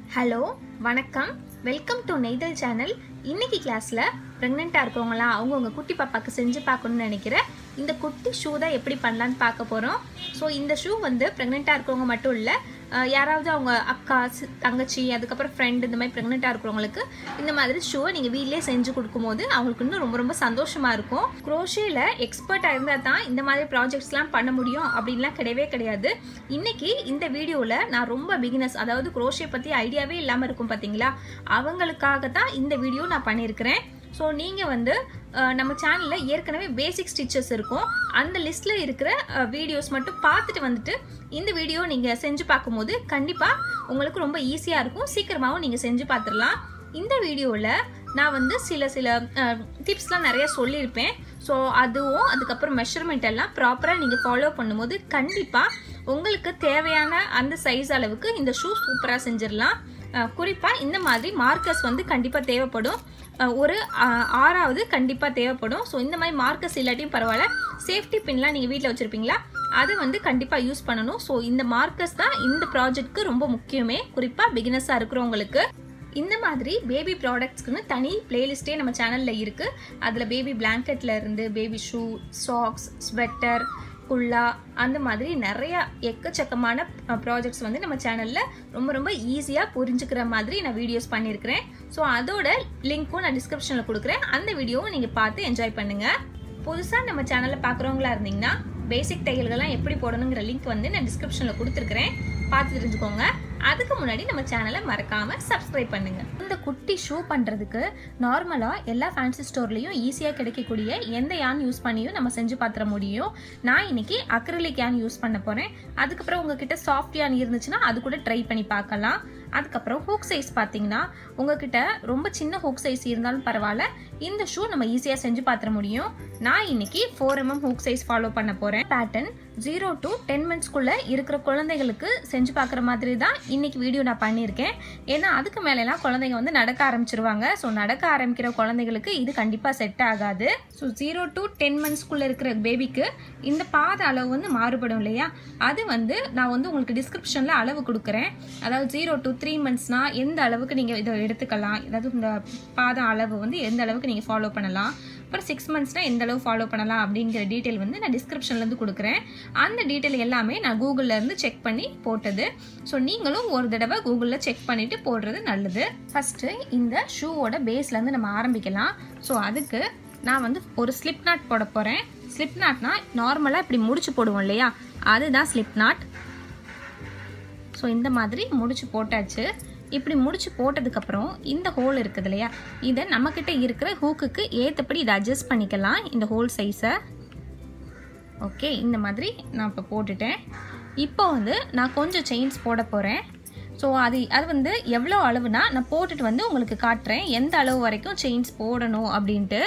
Hello வணக்கம் welcome to நெய்தல் channel. இன்னைக்கு கிளாஸ்ல பிரெக்னெண்டா இருக்கவங்களா அவங்க குட்டி பாப்பாக்கு செஞ்சு பார்க்கணும்னு நினைக்கிற இந்த குட்டி ஷூ தான் எப்படி பண்ணலான்னு பார்க்க போறோம். ஸோ இந்த ஷூ வந்து பிரெக்னெண்டா இருக்கவங்க மட்டும் இல்லை, யாராவது அவங்க அக்கா தங்கச்சி அதுக்கப்புறம் ஃப்ரெண்ட் இந்த மாதிரி ப்ரெக்னெண்ட்டாக இருக்கிறவங்களுக்கு இந்த மாதிரி ஷூவை நீங்கள் வீட்டிலே செஞ்சு கொடுக்கும்போது அவங்களுக்கு இன்னும் ரொம்ப ரொம்ப சந்தோஷமாக இருக்கும். குரோஷேல எக்ஸ்பர்ட்டாக இருந்தால் தான் இந்த மாதிரி ப்ராஜெக்ட்ஸ்லாம் பண்ண முடியும் அப்படின்லாம் கிடையவே கிடையாது. இன்னைக்கு இந்த வீடியோவில் நான் ரொம்ப பிகினர்ஸ், அதாவது குரோஷே பற்றி ஐடியாவே இல்லாமல் இருக்கும் பார்த்தீங்களா, அவங்களுக்காக தான் இந்த வீடியோ நான் பண்ணியிருக்கிறேன். ஸோ நீங்கள் வந்து நம்ம சேனலில் ஏற்கனவே பேசிக் ஸ்டிச்சஸ் இருக்கும், அந்த லிஸ்ட்டில் இருக்கிற வீடியோஸ் மட்டும் பார்த்துட்டு வந்துட்டு இந்த வீடியோ நீங்கள் செஞ்சு பார்க்கும்போது கண்டிப்பாக உங்களுக்கு ரொம்ப ஈஸியாக இருக்கும், சீக்கிரமாகவும் நீங்கள் செஞ்சு பார்த்துடலாம். இந்த வீடியோவில் நான் வந்து சில டிப்ஸ்லாம் நிறைய சொல்லியிருப்பேன். ஸோ அதுவும் அதுக்கப்புறம் மெஷர்மெண்ட் எல்லாம் ப்ராப்பராக நீங்கள் ஃபாலோ பண்ணும்போது கண்டிப்பாக உங்களுக்கு தேவையான அந்த சைஸ் அளவுக்கு இந்த ஷூ சூப்பராக செஞ்சிடலாம். குறிப்பாக இந்த மாதிரி மார்க்கர்ஸ் வந்து கண்டிப்பாக தேவைப்படும், ஒரு 6வது கண்டிப்பாக தேவைப்படும். ஸோ இந்த மாதிரி மார்க்கர்ஸ் இல்லாட்டியும் பரவாயில்ல, சேஃப்டி பின்லாம் நீங்கள் வீட்டில் வச்சுருப்பீங்களா, அது வந்து கண்டிப்பாக யூஸ் பண்ணணும். ஸோ இந்த மார்க்கர்ஸ் தான் இந்த ப்ராஜெக்ட்க்கு ரொம்ப முக்கியமே, குறிப்பாக பிகினர்ஸாக இருக்கிறவங்களுக்கு. இந்த மாதிரி பேபி ப்ராடக்ட்ஸ்க்குன்னு தனி பிளேலிஸ்டே நம்ம சேனலில் இருக்குது. அதில் பேபி பிளாங்கெட்டில் இருந்து பேபி ஷூ, சாக்ஸ், ஸ்வெட்டர், குல்லா, அந்த மாதிரி நிறைய எக்கச்சக்கமான ப்ராஜெக்ட்ஸ் வந்து நம்ம சேனலில் ரொம்ப ரொம்ப ஈஸியாக புரிஞ்சுக்கிற மாதிரி நான் வீடியோஸ் பண்ணியிருக்கிறேன். ஸோ அதோட லிங்க்கும் நான் டிஸ்கிரிப்ஷனில் கொடுக்குறேன், அந்த வீடியோவும் நீங்கள் பார்த்து என்ஜாய் பண்ணுங்கள். புதுசாக நம்ம சேனலில் பார்க்குறவங்களா இருந்தீங்கன்னா பேசிக் தையல்கள்லாம் எப்படி போடணுங்கிற லிங்க் வந்து நான் டிஸ்கிரிப்ஷனில் கொடுத்துருக்குறேன், பார்த்து தெரிஞ்சுக்கோங்க. அதுக்கு முன்னாடி நம்ம சேனலை மறக்காம சப்ஸ்கிரைப் பண்ணுங்க. இந்த குட்டி ஷூ பண்றதுக்கு நார்மலா எல்லா ஃபேன்சி ஸ்டோர்லயும் ஈஸியா கிடைக்கக்கூடிய எந்த யான் யூஸ் பண்ணியும் நம்ம செஞ்சு பார்த்துட முடியும். நான் இன்னைக்கு அக்ரிலிக் யான் யூஸ் பண்ண போறேன். அதுக்கப்புறம் உங்ககிட்ட சாஃப்ட் யான் இருந்துச்சுன்னா அது கூட ட்ரை பண்ணி பார்க்கலாம். அதுக்கப்புறம் ஹூக் சைஸ் பார்த்தீங்கன்னா உங்ககிட்ட ரொம்ப சின்ன ஹூக் சைஸ் இருந்தாலும் பரவாயில்ல, இந்த ஷூ நம்ம ஈஸியா செஞ்சு பார்த்துட முடியும். நான் இன்னைக்கு 4mm ஹூக் சைஸ் ஃபாலோ பண்ண போறேன். பேட்டர்ன் 0 to 10 monthsக்குள்ள இருக்கிற குழந்தைகளுக்கு செஞ்சு பார்க்குற மாதிரி தான் இன்னைக்கு வீடியோ நான் பண்ணியிருக்கேன். ஏன்னா அதுக்கு மேலெல்லாம் குழந்தைங்க வந்து நடக்க ஆரம்பிச்சிருவாங்க. ஸோ நடக்க ஆரம்பிக்கிற குழந்தைகளுக்கு இது கண்டிப்பாக செட் ஆகாது. ஸோ 0 to 10 monthsக்குள்ள இருக்கிற பேபிக்கு இந்த பாத அளவு வந்து மாறுபடும் இல்லையா, அது வந்து நான் வந்து உங்களுக்கு டிஸ்கிரிப்ஷனில் அளவு கொடுக்குறேன். அதாவது 0 to 3 monthsனா எந்த அளவுக்கு நீங்கள் இதை எடுத்துக்கலாம், அதாவது இந்த பாதம் அளவு வந்து எந்த அளவுக்கு நீங்கள் ஃபாலோ பண்ணலாம், அப்புறம் 6 monthsனா எந்த அளவு ஃபாலோ பண்ணலாம் அப்படிங்கிற டீட்டெயில் வந்து நான் டிஸ்கிரிப்ஷன்லேருந்து கொடுக்குறேன். அந்த டீட்டெயில் எல்லாமே நான் கூகுளில் இருந்து செக் பண்ணி போட்டது. ஸோ நீங்களும் ஒரு தடவை கூகுளில் செக் பண்ணிவிட்டு போடுறது நல்லது. ஃபஸ்ட்டு இந்த ஷூவோட பேஸ்லேருந்து நம்ம ஆரம்பிக்கலாம். ஸோ அதுக்கு நான் வந்து ஒரு ஸ்லிப் நாட் போட போகிறேன். ஸ்லிப் நாட்னா நார்மலாக இப்படி முடிச்சு போடுவோம் இல்லையா, அதுதான் ஸ்லிப் நாட். ஸோ இந்த மாதிரி முடிச்சு போட்டாச்சு. இப்படி முடிச்சு போட்டதுக்கப்புறம் இந்த ஹோல் இருக்குது இல்லையா, இதை நம்மக்கிட்ட இருக்கிற ஹூக்குக்கு ஏற்றபடி இதை அட்ஜஸ்ட் பண்ணிக்கலாம், இந்த ஹோல் சைஸை. ஓகே, இந்த மாதிரி நான் இப்போ போட்டுட்டேன். இப்போ வந்து நான் கொஞ்சம் செயின்ஸ் போட போகிறேன். ஸோ அது வந்து எவ்வளோ அளவுனா நான் போட்டுட்டு வந்து உங்களுக்கு காட்டுறேன் எந்த அளவு வரைக்கும் செயின்ஸ் போடணும் அப்படின்ட்டு.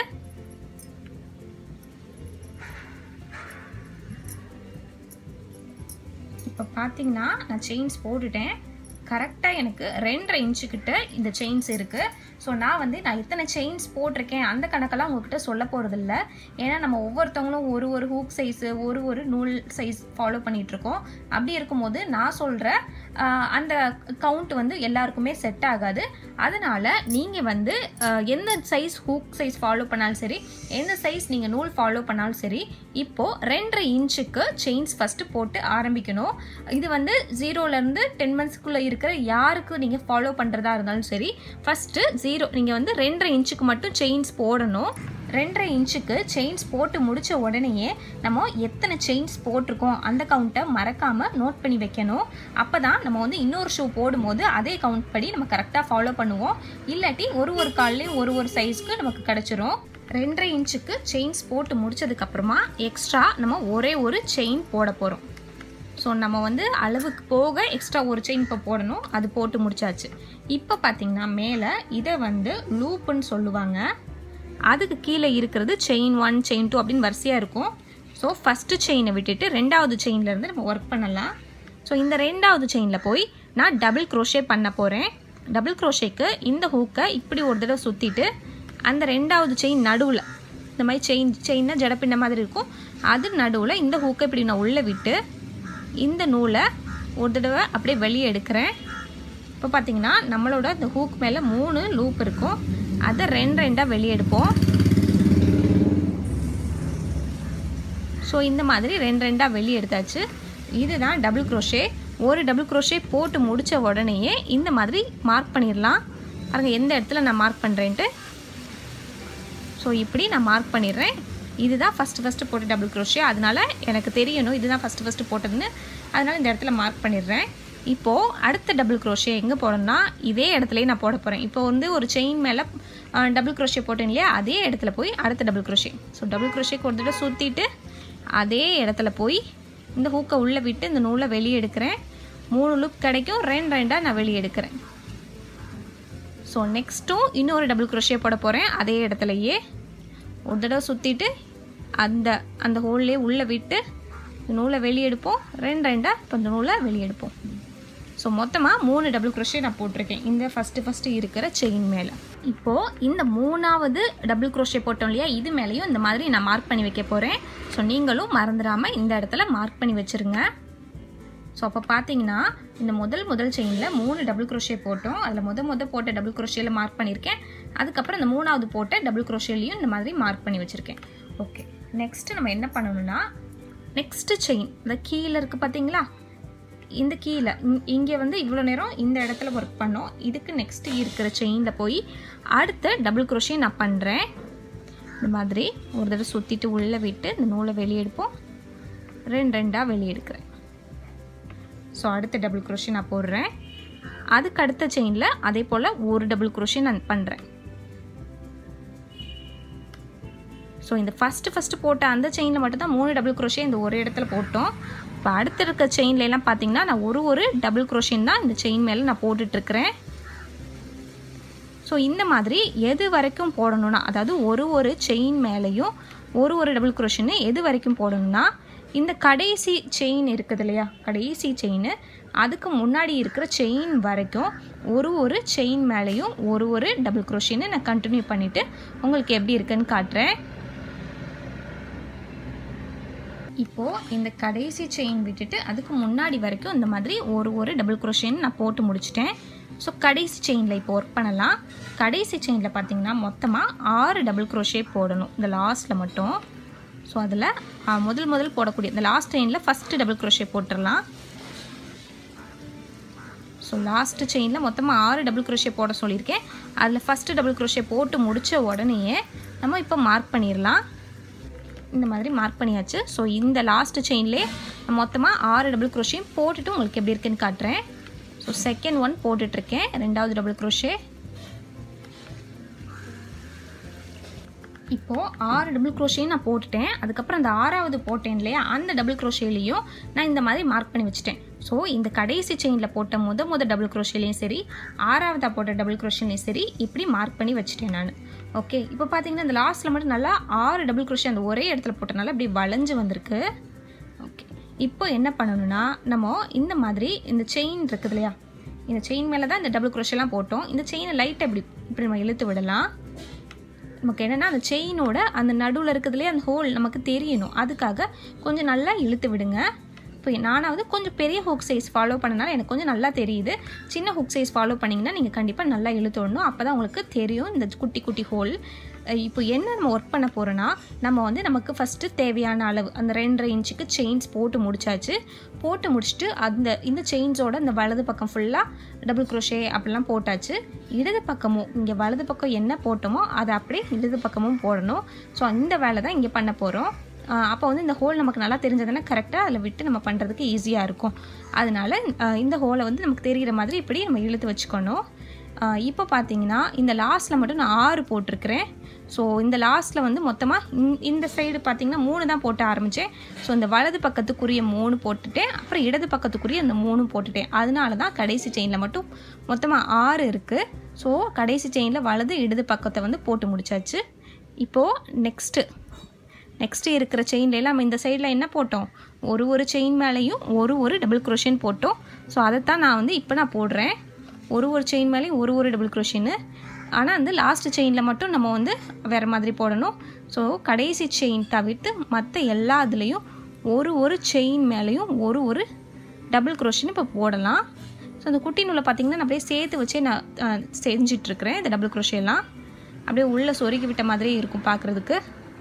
இப்போ பார்த்தீங்கன்னா நான் செயின்ஸ் போட்டுட்டேன். கரெக்டாக எனக்கு 2.5 inch கிட்ட இந்த செயின்ஸ் இருக்குது. ஸோ நான் எத்தனை செயின்ஸ் போட்டிருக்கேன் அந்த கணக்கெல்லாம் உங்ககிட்ட சொல்ல போகிறதில்ல. ஏன்னா நம்ம ஒவ்வொருத்தவங்களும் ஒரு ஹூக் சைஸு ஒரு நூல் சைஸ் ஃபாலோ பண்ணிகிட்ருக்கோம். அப்படி இருக்கும்போது நான் சொல்கிற அந்த கவுண்ட் வந்து எல்லாருக்குமே செட் ஆகாது. அதனால் நீங்கள் வந்து எந்த சைஸ் ஹூக் சைஸ் ஃபாலோ பண்ணாலும் சரி, எந்த சைஸ் நீங்கள் நூல் ஃபாலோ பண்ணாலும் சரி, இப்போது 2.5 inchக்கு செயின்ஸ் ஃபஸ்ட்டு போட்டு ஆரம்பிக்கணும். இது வந்து 0லேருந்து 10 monthsக்குள்ளே இருக்கிற யாருக்கு நீங்கள் ஃபாலோ பண்ணுறதா இருந்தாலும் சரி, ஃபஸ்ட்டு நீங்கள் வந்து 2.5 inchக்கு மட்டும் செயின்ஸ் போடணும். 2.5 inchக்கு செயின்ஸ் போட்டு முடித்த உடனேயே நம்ம எத்தனை செயின்ஸ் போட்டிருக்கோம் அந்த கவுண்ட்டை மறக்காமல் நோட் பண்ணி வைக்கணும். அப்போ தான் நம்ம வந்து இன்னொரு ஷூ போடும்போது அதே கவுண்ட் படி நம்ம கரெக்டாக ஃபாலோ பண்ணுவோம். இல்லாட்டி ஒரு கால்லையும் ஒரு சைஸ்க்கு நமக்கு கிடச்சிரும். 2.5 inchக்கு செயின்ஸ் போட்டு முடிச்சதுக்கப்புறமா எக்ஸ்ட்ரா நம்ம ஒரு செயின் போட போகிறோம். ஸோ நம்ம வந்து அளவுக்கு போக எக்ஸ்ட்ரா ஒரு செயின் இப்போ போடணும், அது போட்டு முடிச்சாச்சு. இப்போ பார்த்தீங்கன்னா மேலே இதை வந்து லூப்புன்னு சொல்லுவாங்க. அதுக்கு கீழே இருக்கிறது செயின் 1 செயின் 2 அப்படின்னு வரிசையாக இருக்கும். ஸோ ஃபஸ்ட்டு செயினை விட்டுட்டு 2வது செயின்லேருந்து நம்ம ஒர்க் பண்ணலாம். ஸோ இந்த 2வது செயினில் போய் நான் டபுள் க்ரோஷே பண்ண போகிறேன். டபுள் க்ரோஷேக்கு இந்த ஹூக்கை இப்படி ஒரு தடவை சுற்றிட்டு அந்த 2வது செயின் நடுவில் இந்த மாதிரி செயின்னா ஜடப்பின்ன மாதிரி இருக்கும், அது நடுவில் இந்த ஹூக்கை இப்படி நான் உள்ளே விட்டு இந்த நூலை ஒரு தடவை அப்படியே வெளியே எடுக்கிறேன். இப்போ பார்த்தீங்கன்னா நம்மளோட இந்த ஹூக் மேலே 3 லூப் இருக்கும். அதை 2 வெளியே எடுப்போம். ஸோ இந்த மாதிரி 2 வெளியே எடுத்தாச்சு. இதுதான் டபுள் க்ரோஷே. ஒரு டபுள் க்ரோஷே போட்டு முடித்த உடனேயே இந்த மாதிரி மார்க் பண்ணிடலாம். பாருங்கள் எந்த இடத்துல நான் மார்க் பண்ணுறேன்ட்டு. ஸோ இப்படி நான் மார்க் பண்ணிடுறேன். இதுதான் ஃபஸ்ட்டு போட்ட டபுள் க்ரோஷே. அதனால் எனக்கு தெரியணும் இதுதான் ஃபஸ்ட்டு போட்டதுன்னு. அதனால் இந்த இடத்துல மார்க் பண்ணிடுறேன். இப்போது அடுத்த டபுள் க்ரோஷே எங்கே போடணும்னா இதே இடத்துலையே நான் போட போகிறேன். இப்போ வந்து ஒரு செயின் மேலே டபுள் க்ரோஷே போட்டேன் இல்லையா, அதே இடத்துல போய் அடுத்த டபுள் க்ரோஷே. ஸோ டபுள் க்ரோஷேக்கு ஒரு தடவை சுற்றிட்டு அதே இடத்துல போய் இந்த ஹூக்கை உள்ளே விட்டு இந்த நூலை வெளியே எடுக்கிறேன். 3 லூப் கிடைக்கும். 2 நான் வெளியே எடுக்கிறேன். ஸோ நெக்ஸ்ட்டும் இன்னொரு டபுள் க்ரோஷே போட போகிறேன். அதே இடத்துலையே ஒரு தடவை சுற்றிட்டு அந்த ஹோல்லே உள்ளே விட்டு இந்த நூலை வெளியே எடுப்போம். 2 இப்போ இந்த நூலை வெளியே எடுப்போம். ஸோ மொத்தமாக 3 டபுள் க்ரோஷே நான் போட்டிருக்கேன் இந்த ஃபஸ்ட்டு இருக்கிற செயின் மேலே. இப்போது இந்த 3வது டபுள் க்ரோஷே போட்டோம் இல்லையா, இது மேலேயும் இந்த மாதிரி நான் மார்க் பண்ணி வைக்க போகிறேன். ஸோ நீங்களும் மறந்துடாமல் இந்த இடத்துல மார்க் பண்ணி வச்சுருங்க. ஸோ அப்போ பார்த்தீங்கன்னா இந்த முதல் செயினில் 3 டபுள் க்ரோஷே போட்டோம். அதில் முத போட்ட டபுள் க்ரோஷேயில் மார்க் பண்ணியிருக்கேன். அதுக்கப்புறம் இந்த 3வது போட்ட டபுள் க்ரோஷேலையும் இந்த மாதிரி மார்க் பண்ணி வச்சுருக்கேன். ஓகே, நெக்ஸ்ட்டு நம்ம என்ன பண்ணணும்னா நெக்ஸ்ட்டு செயின் இந்த கீழே இருக்குது பார்த்தீங்களா, இந்த கீழே இங்கே வந்து இவ்வளோ நேரம் இந்த இடத்துல ஒர்க் பண்ணோம். இதுக்கு நெக்ஸ்ட்டு இருக்கிற செயினில் போய் அடுத்த டபுள் க்ரோஷே நான் பண்ணுறேன். இந்த மாதிரி ஒரு தடவை சுற்றிட்டு உள்ளே விட்டு இந்த நூலை வெளியே எடுப்போம். 2 வெளியே எடுக்கிறேன். ஸோ அடுத்த டபுள் க்ரோஷே நான் போடுறேன். அதுக்கு அடுத்த செயினில் அதே போல் ஒரு டபுள் க்ரோஷே நான் பண்ணுறேன். ஸோ இந்த ஃபஸ்ட்டு போட்ட அந்த செயினில் மட்டும்தான் 3 டபுள் க்ரோஷே இந்த ஒரு இடத்துல போட்டோம். இப்போ அடுத்த இருக்க செயின்லாம் பார்த்தீங்கன்னா நான் ஒரு டபுள் க்ரோஷேன் தான் இந்த செயின் மேலே நான் போட்டுட்ருக்கிறேன். ஸோ இந்த மாதிரி எது வரைக்கும் போடணும்னா, அதாவது ஒரு செயின் மேலேயும் ஒரு டபுள் க்ரோஷேன்னு எது வரைக்கும் போடணும்னா இந்த கடைசி செயின் இருக்குது இல்லையா, கடைசி செயின் அதுக்கு முன்னாடி இருக்கிற செயின் வரைக்கும் ஒரு செயின் மேலேயும் ஒரு டபுள் க்ரோஷேன்னு நான் கண்டினியூ பண்ணிவிட்டு உங்களுக்கு எப்படி இருக்குன்னு காட்டுறேன். இப்போது இந்த கடைசி செயின் விட்டுட்டு அதுக்கு முன்னாடி வரைக்கும் இந்த மாதிரி ஒரு டபுள் க்ரோஷேன்னு நான் போட்டு முடிச்சிட்டேன். ஸோ கடைசி செயினில் இப்போ ஒர்க் பண்ணலாம். கடைசி செயினில் பார்த்தீங்கன்னா மொத்தமாக 6 டபுள் க்ரோஷே போடணும் இந்த லாஸ்ட்டில் மட்டும். ஸோ அதில் முதல் போடக்கூடிய இந்த லாஸ்ட் செயினில் ஃபஸ்ட்டு டபுள் க்ரோஷே போட்டுடலாம். ஸோ லாஸ்ட்டு செயினில் மொத்தமாக 6 டபுள் க்ரோஷே போட சொல்லியிருக்கேன். அதில் ஃபஸ்ட்டு டபுள் க்ரோஷே போட்டு முடித்த உடனேயே நம்ம இப்போ மார்க் பண்ணிடலாம். இந்த மாதிரி மார்க் பண்ணியாச்சு. ஸோ இந்த லாஸ்ட் செயின்லேயே மொத்தமாக 6 டபுள் க்ரோஷேயும் போட்டுட்டு உங்களுக்கு எப்படி இருக்குன்னு காட்டுறேன். ஸோ செகண்ட் ஒன் போட்டுட்ருக்கேன், 2வது டபுள் க்ரோஷே. இப்போது 6 டபுள் க்ரோஷேயும் நான் போட்டுட்டேன். அதுக்கப்புறம் அந்த 6வது போட்டேன் இல்லையா, அந்த டபுள் க்ரோஷேலையும் நான் இந்த மாதிரி மார்க் பண்ணி வச்சுட்டேன். ஸோ இந்த கடைசி செயினில் போட்ட முத டபுள் க்ரோஷேலையும் சரி, 6வதாக போட்ட டபுள் க்ரோஷேலையும் சரி இப்படி மார்க் பண்ணி வச்சுட்டேன் நான். ஓகே, இப்போ பார்த்தீங்கன்னா இந்த லாஸ்ட்டில் மட்டும் நல்லா 6 டபுள் க்ரோஷே அந்த ஒரே இடத்துல போட்டனால இப்படி வளைஞ்சு வந்திருக்கு. ஓகே, இப்போ என்ன பண்ணணும்னா நம்ம இந்த மாதிரி இந்த செயின் இருக்குது இல்லையா, இந்த செயின் மேலே தான் இந்த டபுள் க்ரோஷேலாம் போட்டோம். இந்த செயினை லைட்டாக இப்படி நம்ம இழுத்து விடலாம். நமக்கு என்னென்னா அந்த செயினோட அந்த நடுவில் இருக்கிறதுலே அந்த ஹோல் நமக்கு தெரியணும். அதுக்காக கொஞ்சம் நல்லா இழுத்து விடுங்க. இப்போ நானாவது கொஞ்சம் பெரிய ஹூக் சைஸ் ஃபாலோ பண்ணனால எனக்கு கொஞ்சம் நல்லா தெரியுது. சின்ன ஹூக் சைஸ் ஃபாலோ பண்ணிங்கன்னா நீங்கள் கண்டிப்பாக நல்லா இழுத்து விடணும். அப்போ தான் உங்களுக்கு தெரியும் இந்த குட்டி ஹோல். இப்போ என்ன நம்ம ஒர்க் பண்ண போகிறோன்னா, நம்ம வந்து நமக்கு ஃபஸ்ட்டு தேவையான அளவு அந்த 2.5 இன்ச்சுக்கு செயின்ஸ் போட்டு முடிச்சாச்சு. போட்டு முடிச்சுட்டு இந்த செயின்ஸோட இந்த வலது பக்கம் ஃபுல்லாக டபுள் க்ரோஷே அப்படிலாம் போட்டாச்சு. இடது பக்கமும் இங்கே வலது பக்கம் என்ன போட்டோமோ அதை அப்படியே இடது பக்கமும் போடணும். ஸோ இந்த வேலை தான் இங்கே பண்ண போகிறோம். அப்போ வந்து இந்த ஹோல் நமக்கு நல்லா தெரிஞ்சதுன்னா கரெக்டாக அதில் விட்டு நம்ம பண்ணுறதுக்கு ஈஸியாக இருக்கும். அதனால் இந்த ஹோலை வந்து நமக்கு தெரிகிற மாதிரி இப்படி நம்ம இழுத்து வச்சுக்கணும். இப்போ பார்த்தீங்கன்னா இந்த லாஸ்ட்டில் மட்டும் நான் 6 போட்டிருக்கிறேன். ஸோ இந்த லாஸ்ட்டில் வந்து மொத்தமாக இந்த சைடு பார்த்தீங்கன்னா 3 தான் போட்டு ஆரம்பித்தேன். ஸோ இந்த வலது பக்கத்துக்குரிய 3 போட்டுட்டேன், அப்புறம் இடது பக்கத்துக்குரிய அந்த 3 போட்டுட்டேன். அதனால தான் கடைசி செயினில் மட்டும் மொத்தமாக 6 இருக்குது. ஸோ கடைசி செயினில் வலது இடது பக்கத்தை வந்து போட்டு முடிச்சாச்சு. இப்போது நெக்ஸ்ட்டு இருக்கிற செயின்லாம் நம்ம இந்த சைடில் என்ன போட்டோம், ஒரு செயின் மேலேயும் ஒரு டபுள் க்ரோஷேன்னு போட்டோம். ஸோ அதைத்தான் நான் வந்து இப்போ நான் போடுறேன். ஒரு செயின் மேலேயும் ஒரு டபுள் க்ரோஷேன்னு. ஆனால் வந்து லாஸ்ட் செயினில் மட்டும் நம்ம வந்து வேறு மாதிரி போடணும். ஸோ கடைசி செயின் தவிர்த்து மற்ற எல்லா இதுலேயும் ஒரு செயின் மேலேயும் ஒரு டபுள் க்ரோஷேன்னு இப்போ போடலாம். ஸோ அந்த குட்டி நூலை பார்த்திங்கன்னா நான் அப்படியே சேர்த்து வச்சே நான் செஞ்சிட்ருக்கிறேன். இந்த டபுள் க்ரோஷேலாம் அப்படியே உள்ளே சொருகி விட்ட மாதிரியே இருக்கும் பார்க்குறதுக்கு.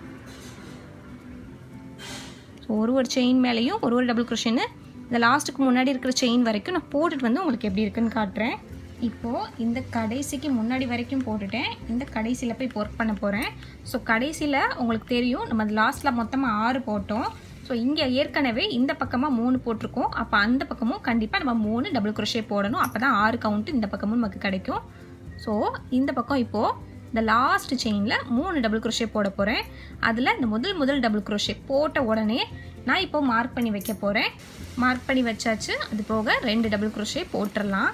ஸோ ஒரு செயின் மேலேயும் ஒரு டபுள் க்ரோஷேன்னு இந்த லாஸ்ட்டுக்கு முன்னாடி இருக்கிற செயின் வரைக்கும் நான் போட்டுட்டு வந்து உங்களுக்கு எப்படி இருக்குன்னு காட்டுறேன். இப்போது இந்த கடைசிக்கு முன்னாடி வரைக்கும் போட்டுட்டேன். இந்த கடைசியில் போய் ஒர்க் பண்ண போகிறேன். ஸோ கடைசியில் உங்களுக்கு தெரியும் நம்ம லாஸ்ட்டில் மொத்தமாக 6 போட்டோம். ஸோ இங்கே ஏற்கனவே இந்த பக்கமாக 3 போட்டிருக்கோம். அப்போ அந்த பக்கமும் கண்டிப்பாக நம்ம 3 டபுள் க்ரோஷே போடணும். அப்போ தான் 6 கவுண்ட்டு இந்த பக்கமும் நமக்கு கிடைக்கும். ஸோ இந்த பக்கம் இப்போது இந்த லாஸ்ட் செயினில் 3 டபுள் க்ரோஷே போட போகிறேன். அதில் இந்த முதல் டபுள் க்ரோஷே போட்ட உடனே நான் இப்போ மார்க் பண்ணி வைக்க போகிறேன். மார்க் பண்ணி வச்சாச்சு. அது போக 2 டபுள் க்ரோஷே போட்டுடலாம்.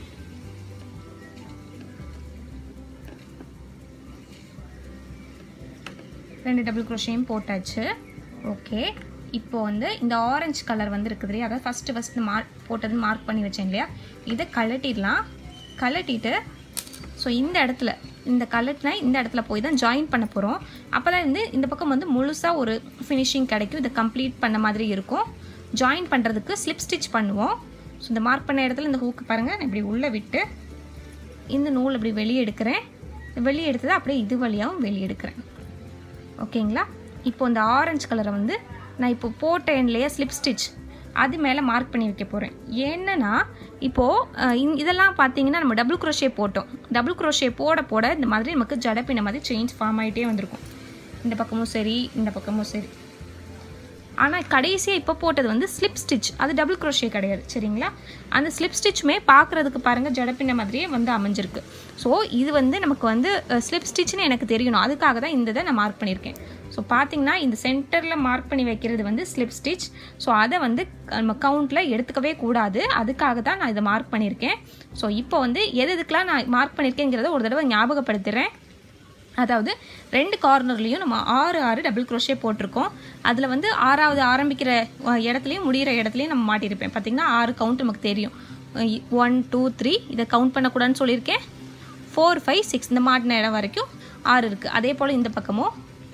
ரெண்டு டபுள் க்ரோஷேயும் போட்டாச்சு. ஓகே, இப்போ வந்து இந்த ஆரஞ்சு கலர் வந்து இருக்குது இல்லையா, அதாவது ஃபஸ்ட்டு போட்டது மார்க் பண்ணி வச்சேன் இல்லையா, இதை கழட்டிடலாம். கழட்டிட்டு ஸோ இந்த இடத்துல இந்த கலர்னா இந்த இடத்துல போய் தான் ஜாயின் பண்ண போகிறோம். அப்போ தான் வந்து இந்த பக்கம் வந்து முழுசாக ஒரு ஃபினிஷிங் கிடைக்கும். இதை கம்ப்ளீட் பண்ண மாதிரி இருக்கும். ஜாயின் பண்ணுறதுக்கு ஸ்லிப் ஸ்டிச் பண்ணுவோம். ஸோ இந்த மார்க் பண்ண இடத்துல இந்த ஹூக்கு பாருங்கள், நான் இப்படி உள்ளே விட்டு இந்த நூல் இப்படி வெளியே எடுக்கிறேன். வெளியே எடுத்ததை அப்படியே இது வழியாகவும் வெளியே எடுக்கிறேன். ஓகேங்களா? இப்போ இந்த ஆரஞ்சு கலரை வந்து நான் இப்போ போட்டேன் இல்லையா ஸ்லிப் ஸ்டிச், அது மேலே மார்க் பண்ணி வைக்க போகிறேன். ஏன்னா இப்போது இதெல்லாம் பார்த்தீங்கன்னா நம்ம டபுள் க்ரோஷே போட்டோம். டபுள் க்ரோஷே போட இந்த மாதிரி நமக்கு ஜடப்பின மாதிரி செயின்ஸ் ஃபார்ம் ஆகிட்டே வந்திருக்கும். இந்த பக்கமும் சரி, இந்த பக்கமும் சரி. ஆனால் கடைசியாக இப்போ போட்டது வந்து ஸ்லிப் ஸ்டிச், அது டபுள் க்ரோஷே கிடையாது. சரிங்களா? அந்த ஸ்லிப் ஸ்டிச்சுமே பார்க்குறதுக்கு பாருங்கள் ஜடப்பின மாதிரியே வந்து அமைஞ்சிருக்கு. ஸோ இது வந்து நமக்கு வந்து ஸ்லிப் ஸ்டிச்னு எனக்கு தெரியணும். அதுக்காக தான் இந்த இதை நான் மார்க் பண்ணியிருக்கேன். ஸோ பார்த்தீங்கன்னா இந்த சென்டரில் மார்க் பண்ணி வைக்கிறது வந்து ஸ்லிப் ஸ்டிச். ஸோ அதை வந்து நம்ம கவுண்டில் எடுத்துக்கவே கூடாது. அதுக்காக தான் நான் இதை மார்க் பண்ணியிருக்கேன். ஸோ இப்போ வந்து எதுக்கெலாம் நான் மார்க் பண்ணியிருக்கேங்கிறத ஒரு தடவை ஞாபகப்படுத்துகிறேன். அதாவது 2 கார்னர்லேயும் நம்ம 6 டபுள் க்ரோஷே போட்டிருக்கோம். அதில் வந்து 6வது ஆரம்பிக்கிற இடத்துலையும் முடிகிற இடத்துலையும் நம்ம மாட்டியிருப்பேன். பார்த்திங்கன்னா 6 கவுண்ட் நமக்கு தெரியும். 1 2 3 இதை கவுண்ட் பண்ணக்கூடாதுன்னு சொல்லியிருக்கேன். 4 5 6 இந்த மாட்டின இடம் வரைக்கும் 6 இருக்குது. அதே போல் இந்த பக்கமும்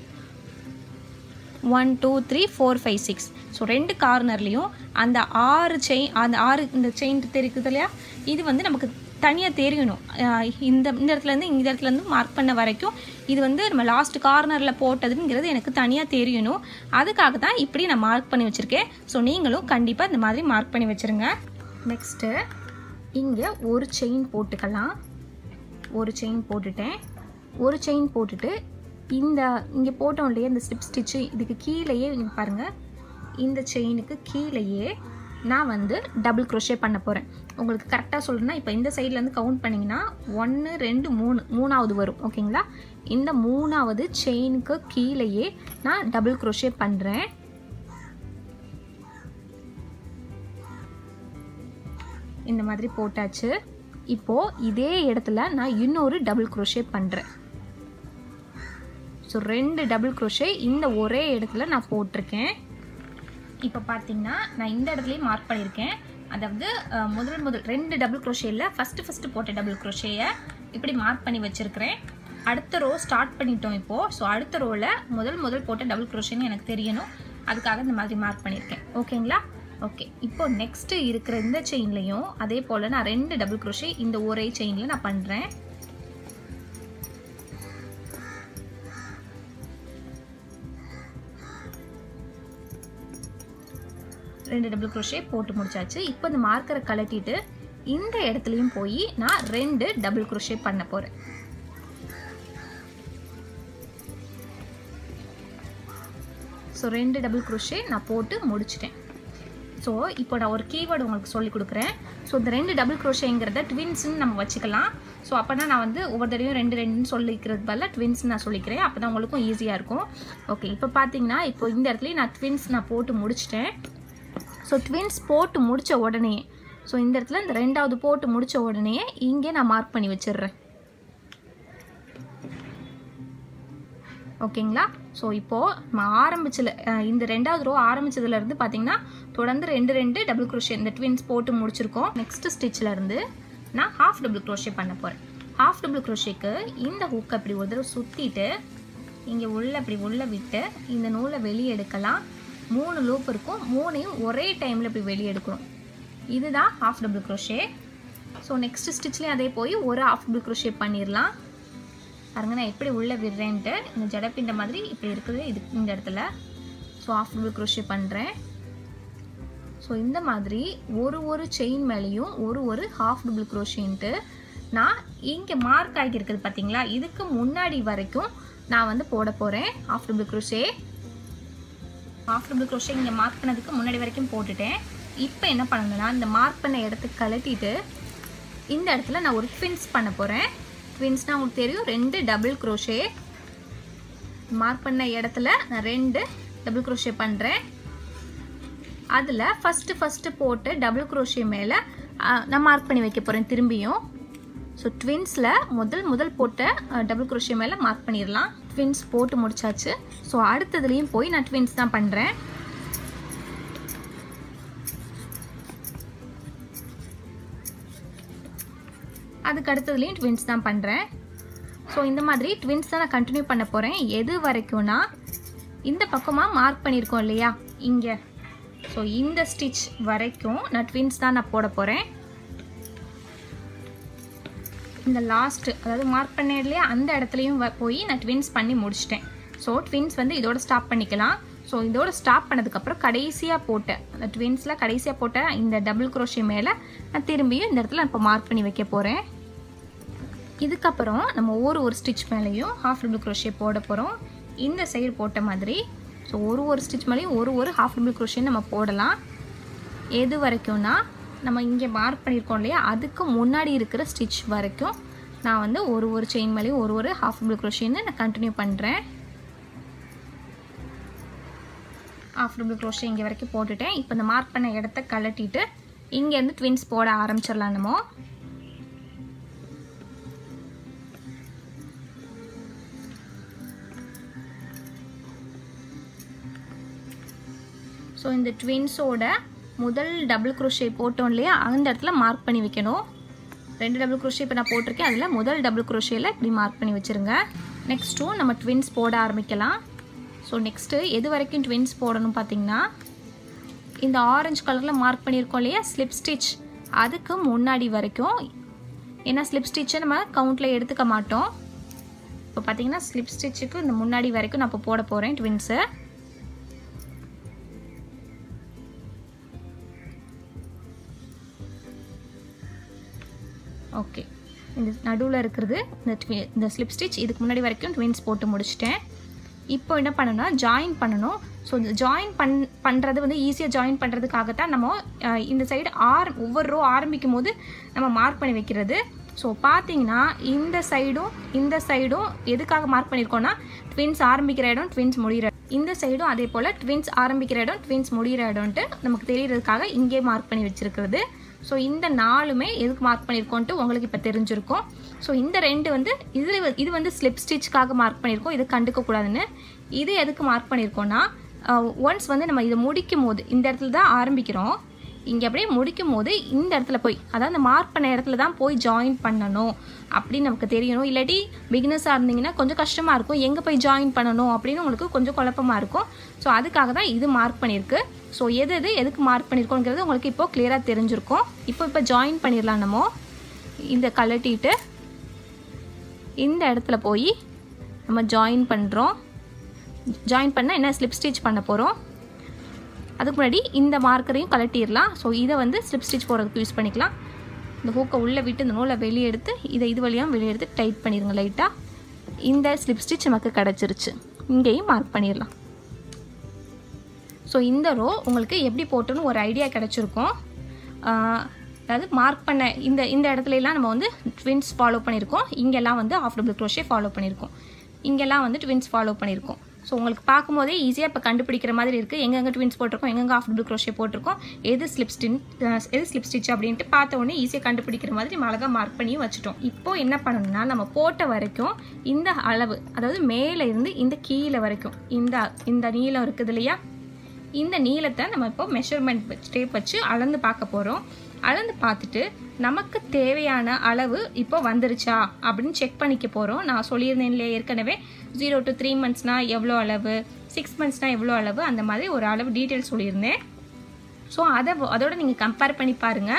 1 2 3 4 5 6. ஸோ 2 கார்னர்லேயும் அந்த 6 செயின், அந்த 6 இந்த செயின் தெரியுது இல்லையா, இது வந்து நமக்கு தனியாக தெரியணும். இந்த இடத்துலேருந்து இந்த இடத்துலேருந்து மார்க் பண்ண வரைக்கும் இது வந்து நம்ம லாஸ்ட் கார்னரில் போட்டதுங்கிறது எனக்கு தனியாக தெரியணும். அதுக்காக தான் இப்படி நான் மார்க் பண்ணி வச்சுருக்கேன். ஸோ நீங்களும் கண்டிப்பாக இந்த மாதிரி மார்க் பண்ணி வச்சுருங்க. நெக்ஸ்ட்டு இங்கே ஒரு செயின் போட்டுக்கலாம். ஒரு செயின் போட்டுட்டேன். ஒரு செயின் போட்டுட்டு இங்கே போட்டோம் இல்லையா இந்த ஸ்லிப் ஸ்டிச்சு, இதுக்கு கீழேயே நீங்கள் பாருங்கள், இந்த செயினுக்கு கீழேயே நான் வந்து டபுள் க்ரோஷே பண்ண போகிறேன். உங்களுக்கு கரெக்டாக சொல்லணும்னா இப்போ இந்த சைட்லேருந்து கவுண்ட் பண்ணிங்கன்னா 1 2 3 மூணாவது வரும். ஓகேங்களா? இந்த 3வது செயினுக்கு கீழேயே நான் டபுள் க்ரோஷே பண்ணுறேன். இந்த மாதிரி போட்டாச்சு. இப்போது இதே இடத்துல நான் இன்னொரு டபுள் க்ரோஷே பண்ணுறேன். ஸோ 2 டபுள் க்ரோஷே இந்த ஒரே இடத்துல நான் போட்டிருக்கேன். இப்போ பார்த்தீங்கன்னா நான் இந்த இடத்துலையும் மார்க் பண்ணியிருக்கேன். அதாவது முதல் 2 டபுள் க்ரோஷேயில் ஃபஸ்ட்டு போட்ட டபுள் க்ரோஷேயை இப்படி மார்க் பண்ணி வச்சுருக்கிறேன். அடுத்த ரோ ஸ்டார்ட் பண்ணிட்டோம் இப்போது. ஸோ அடுத்த ரோவில் முதல் போட்ட டபுள் க்ரோஷேன்னு எனக்கு தெரியணும். அதுக்காக இந்த மாதிரி மார்க் பண்ணியிருக்கேன். ஓகேங்களா? ஓகே, இப்போ நெக்ஸ்ட்டு இருக்கிற இந்த செயின்லையும் அதே போல் நான் 2 டபுள் க்ரோஷே இந்த ஒரே செயினில் நான் பண்ணுறேன். ரெண்டு டபுள் க்ரோஷே போட்டு முடிச்சாச்சு. இப்போ இந்த மார்க்கரை கழட்டிட்டு இந்த இடத்துலையும் போய் நான் 2 டபுள் க்ரோஷே பண்ண போகிறேன். ஸோ 2 டபுள் க்ரோஷே நான் போட்டு முடிச்சிட்டேன். ஸோ இப்போ நான் ஒரு கீவேர்டு உங்களுக்கு சொல்லி கொடுக்குறேன். ஸோ இந்த 2 டபுள் க்ரோஷேங்கிறத ட்வின்ஸ்ன்னு நம்ம வச்சுக்கலாம். ஸோ அப்போனா நான் வந்து ஒவ்வொரு தடவையும் 2 சொல்லிக்கிறது பதில் ட்வின்ஸ்ன்னு நான் சொல்லிக்கிறேன். அப்போ தான் உங்களுக்கும் ஈஸியாக இருக்கும். ஓகே, இப்போ பார்த்தீங்கன்னா இப்போ இந்த இடத்துலையும் நான் ட்வின்ஸ் நான் போட்டு முடிச்சிட்டேன். ஸோ ட்வின்ஸ் போட்டு முடித்த உடனே ஸோ இந்த இடத்துல இந்த 2வது போட்டு முடித்த உடனே இங்கே நான் மார்க் பண்ணி வச்சிடுறேன். ஓகேங்களா? ஸோ இப்போது நம்ம ஆரம்பிச்சில் இந்த 2வது ரோ ஆரம்பித்ததுலேருந்து பார்த்தீங்கன்னா தொடர்ந்து 2 டபுள் க்ரோஷே இந்த ட்வின்ஸ் போட்டு முடிச்சிருக்கோம். நெக்ஸ்ட்டு ஸ்டிச்சிலேருந்து நான் ஹாஃப் டபுள் க்ரோஷே பண்ண போகிறேன். ஹாஃப் டபுள் க்ரோஷேக்கு இந்த ஹூக்கை அப்படி ஒரு தடவை சுற்றிட்டு இங்கே அப்படி உள்ள விட்டு இந்த நூலை வெளியே எடுக்கலாம். 3 லூப் இருக்கும். 3ஐயும் ஒரே டைமில் இப்படி வெளியே எடுக்கணும். இதுதான் half double crochet. So next ஸ்டிச்லேயும் அதே போய் ஒரு ஹாஃப் டபுள் க்ரோஷே பண்ணிடலாம். பாருங்க நான் எப்படி உள்ளே விடுறேன்ட்டு இந்த ஜடப்பிண்ட மாதிரி இப்படி இருக்குது இது இந்த இடத்துல. ஸோ ஹாஃப் டபுள் க்ரோஷே பண்ணுறேன். ஸோ இந்த மாதிரி ஒரு செயின் மேலேயும் ஒரு ஹாஃப் டபுள் க்ரோஷேன்ட்டு நான் இங்கே மார்க் ஆகியிருக்குது பார்த்தீங்களா, இதுக்கு முன்னாடி வரைக்கும் நான் வந்து போட போகிறேன் half double crochet. Half double crochet இங்கே மார்க் பண்ணதுக்கு முன்னாடி வரைக்கும் போட்டுட்டேன். இப்போ என்ன பண்ணணும்னா இந்த மார்க் பண்ண இடத்துக்கு கழட்டிட்டு இந்த இடத்துல நான் ஒரு ட்வின்ஸ் பண்ண போகிறேன். ட்வின்ஸ்னால் உங்களுக்கு தெரியும் 2 டபுள் க்ரோஷே. மார்க் பண்ண இடத்துல நான் 2 டபுள் க்ரோஷே பண்ணுறேன். அதில் ஃபஸ்ட்டு போட்டு டபுள் க்ரோஷே மேலே நான் மார்க் பண்ணி வைக்க போகிறேன் திரும்பியும். ஸோ ட்வின்ஸில் முதல் போட்ட டபுள் க்ரோஷே மேலே மார்க் பண்ணிடலாம். ட்வின்ஸ் போட்டு முடிச்சாச்சு. ஸோ அடுத்ததுலேயும் போய் நான் ட்வின்ஸ் தான் பண்ணுறேன். அதுக்கு அடுத்ததுலேயும் ட்வின்ஸ் தான் பண்ணுறேன். ஸோ இந்த மாதிரி ட்வின்ஸ் தான் நான் கண்டினியூ பண்ண போகிறேன். எது வரைக்கும்னா இந்த பக்கமாக மார்க் பண்ணியிருக்கோம் இல்லையா இங்கே, ஸோ இந்த ஸ்டிச் வரைக்கும் நான் ட்வின்ஸ் தான் நான் போட போகிறேன். இந்த லாஸ்ட்டு அதாவது மார்க் பண்ண இல்லையா அந்த இடத்துலையும் போய் நான் ட்வின்ஸ் பண்ணி முடிச்சிட்டேன். ஸோ ட்வின்ஸ் வந்து இதோட ஸ்டாப் பண்ணிக்கலாம். ஸோ இதோட ஸ்டாப் பண்ணதுக்கப்புறம் கடைசியாக போட்ட அந்த ட்வின்ஸில் கடைசியாக போட்ட இந்த டபுள் க்ரோஷே மேலே நான் திரும்பியும் இந்த இடத்துல இப்போ மார்க் பண்ணி வைக்க போகிறேன். இதுக்கப்புறம் நம்ம ஒரு ஸ்டிச் மேலேயும் ஹாஃப் டபுள் க்ரோஷே போட போகிறோம் இந்த சைடு போட்ட மாதிரி. ஸோ ஒரு ஸ்டிச் மேலேயும் ஒரு ஹாஃப் டபுள் க்ரோஷே நம்ம போடலாம். எது வரைக்கும்னா நம்ம இங்கே மார்க் பண்ணியிருக்கோம் இல்லையா அதுக்கு முன்னாடி இருக்கிற ஸ்டிச் வரைக்கும் நான் வந்து ஒரு செயின் மேலேயும் ஒரு ஹாஃப் டபுள் க்ரோஷேன்னு நான் கண்டினியூ பண்ணுறேன். ஹாஃப் டபுள் க்ரோஷே இங்கே வரைக்கும் போட்டுட்டேன். இப்போ இந்த மார்க் பண்ண இடத்த கழட்டிட்டு இங்கேருந்து ட்வின்ஸ் போட ஆரம்பிச்சிடலாம் நம்ம. ஸோ இந்த ட்வின்ஸோட முதல் டபுள் க்ரோஷே போட்டோம் இல்லையா அந்த இடத்துல மார்க் பண்ணி வைக்கணும். 2 டபுள் க்ரோஷே இப்போ நான் போட்டிருக்கேன். அதில் முதல் டபுள் க்ரோஷேயில் இப்படி மார்க் பண்ணி வச்சுருங்க. நெக்ஸ்ட்டும் நம்ம ட்வின்ஸ் போட ஆரம்பிக்கலாம். ஸோ நெக்ஸ்ட்டு எது வரைக்கும் ட்வின்ஸ் போடணும் பார்த்திங்கன்னா இந்த ஆரஞ்சு கலரில் மார்க் பண்ணியிருக்கோம் இல்லையா ஸ்லிப் ஸ்டிச் அதுக்கு முன்னாடி வரைக்கும். ஏன்னா ஸ்லிப் ஸ்டிச்சை நம்ம கவுண்டில் எடுத்துக்க மாட்டோம். இப்போ பார்த்திங்கன்னா ஸ்லிப் ஸ்டிச்சுக்கு இந்த முன்னாடி வரைக்கும் நான் இப்போ போட போகிறேன் ட்வின்ஸு. ஓகே, இந்த நடுவில் இருக்கிறது இந்த ஸ்லிப் ஸ்டிச் இதுக்கு முன்னாடி வரைக்கும் ட்வின்ஸ் போட்டு முடிச்சிட்டேன். இப்போ என்ன பண்ணணும்னா ஜாயின் பண்ணணும். ஸோ இந்த ஜாயின் பண்ணுறது வந்து ஈஸியாக ஜாயின் பண்ணுறதுக்காகத்தான் நம்ம இந்த சைடு ஒவ்வொரு ரோ ஆரம்பிக்கும் போது நம்ம மார்க் பண்ணி வைக்கிறது. ஸோ பார்த்தீங்கன்னா இந்த சைடும் எதுக்காக மார்க் பண்ணியிருக்கோன்னா ட்வின்ஸ் ஆரம்பிக்கிற இடம் ட்வின்ஸ் முடிகிற இந்த சைடும் அதே போல் ட்வின்ஸ் ஆரம்பிக்கிற இடம் ட்வின்ஸ் முடிகிற இடம்ட்டு நமக்கு தெரியறதுக்காக இங்கே மார்க் பண்ணி வச்சுருக்கிறது. ஸோ இந்த 4மே எதுக்கு மார்க் பண்ணியிருக்கோன்ட்டு உங்களுக்கு இப்போ தெரிஞ்சிருக்கும். ஸோ இந்த 2 வந்து இது வந்து ஸ்லிப் ஸ்டிச்சுக்காக மார்க் பண்ணியிருக்கோம், இது கண்டுக்கக்கூடாதுன்னு. இது எதுக்கு மார்க் பண்ணியிருக்கோன்னா ஒன்ஸ் வந்து நம்ம இதை முடிக்கும் போது இந்த இடத்துல தான் ஆரம்பிக்கிறோம். இங்கே அப்படியே முடிக்கும் போது இந்த இடத்துல போய் அதாவது இந்த மார்க் பண்ண இடத்துல தான் போய் ஜாயின் பண்ணணும் அப்படின்னு நமக்கு தெரியணும். இல்லாட்டி பிகினர்ஸாக இருந்தீங்கன்னா கொஞ்சம் கஷ்டமாக இருக்கும், எங்கே போய் ஜாயின் பண்ணணும் அப்படின்னு உங்களுக்கு கொஞ்சம் குழப்பமாக இருக்கும். ஸோ அதுக்காக தான் இது மார்க் பண்ணியிருக்கு. ஸோ எதுக்கு மார்க் பண்ணியிருக்கோங்கிறது உங்களுக்கு இப்போ கிளியராக தெரிஞ்சிருக்கும். இப்போ ஜாயின் பண்ணிடலாம். நம்ம இந்த கழட்டிட்டு இந்த இடத்துல போய் நம்ம ஜாயின் பண்ணுறோம். ஜாயின் பண்ணால் என்ன ஸ்லிப் ஸ்டிச் பண்ண போகிறோம். அதுக்கு முன்னாடி இந்த மார்க்கரையும் கழட்டிடலாம். ஸோ இதை வந்து ஸ்லிப் ஸ்டிச் போடுறதுக்கு யூஸ் பண்ணிக்கலாம். இந்த ஹூக்கை உள்ளே விட்டு இந்த நூலை வெளியே எடுத்து இது வழியாக வெளியே எடுத்து டைட் பண்ணிடுங்க லைட்டாக. இந்த ஸ்லிப் ஸ்டிச் நமக்கு கிடச்சிருச்சு. இங்கேயும் மார்க் பண்ணிடலாம். ஸோ இந்த ரோ உங்களுக்கு எப்படி போட்டோன்னு ஒரு ஐடியா கிடச்சிருக்கும். அதாவது மார்க் பண்ண இந்த இடத்துலலாம் நம்ம வந்து ட்வின்ஸ் ஃபாலோ பண்ணியிருக்கோம். இங்கெல்லாம் வந்து ஹாஃப் டபுள் க்ரோஷே ஃபாலோ பண்ணியிருக்கோம். இங்கெல்லாம் வந்து ட்வின்ஸ் ஃபாலோ பண்ணியிருக்கோம். ஸோ உங்களுக்கு பார்க்கும்போதே ஈஸியாக இப்போ கண்டுபிடிக்கிற மாதிரி இருக்குது. எங்கெங்கே ட்வின்ஸ் போட்டிருக்கோம், எங்கெங்கே ஹாஃப் டபுள் க்ரோஷே போட்டிருக்கோம், எது ஸ்லிப் ஸ்டிச் அப்படின்ட்டு பார்த்த உடனே ஈஸியாக கண்டுபிடிக்கிற மாதிரி நம்ம அழகாக மார்க் பண்ணியும் வச்சுட்டோம். இப்போ என்ன பண்ணணும்னா நம்ம போட்ட வரைக்கும் இந்த அளவு அதாவது மேலே இருந்து இந்த கீழே வரைக்கும் இந்த நீளம் இருக்குது இல்லையா, இந்த நீளத்தை நம்ம இப்போ மெஷர்மெண்ட் டேப் வச்சு அளந்து பார்க்க போகிறோம். அளந்து பார்த்துட்டு நமக்கு தேவையான அளவு இப்போ வந்துருச்சா அப்படின்னு செக் பண்ணிக்க போகிறோம். நான் சொல்லியிருந்தேன் இல்லையா ஏற்கனவே 0 to 3 monthsனால் எவ்வளோ அளவு, 6 monthsனால் எவ்வளோ அளவு, அந்த மாதிரி ஒரு அளவு டீட்டெயில்ஸ் சொல்லியிருந்தேன். ஸோ அதோட நீங்கள் கம்பேர் பண்ணி பாருங்கள்.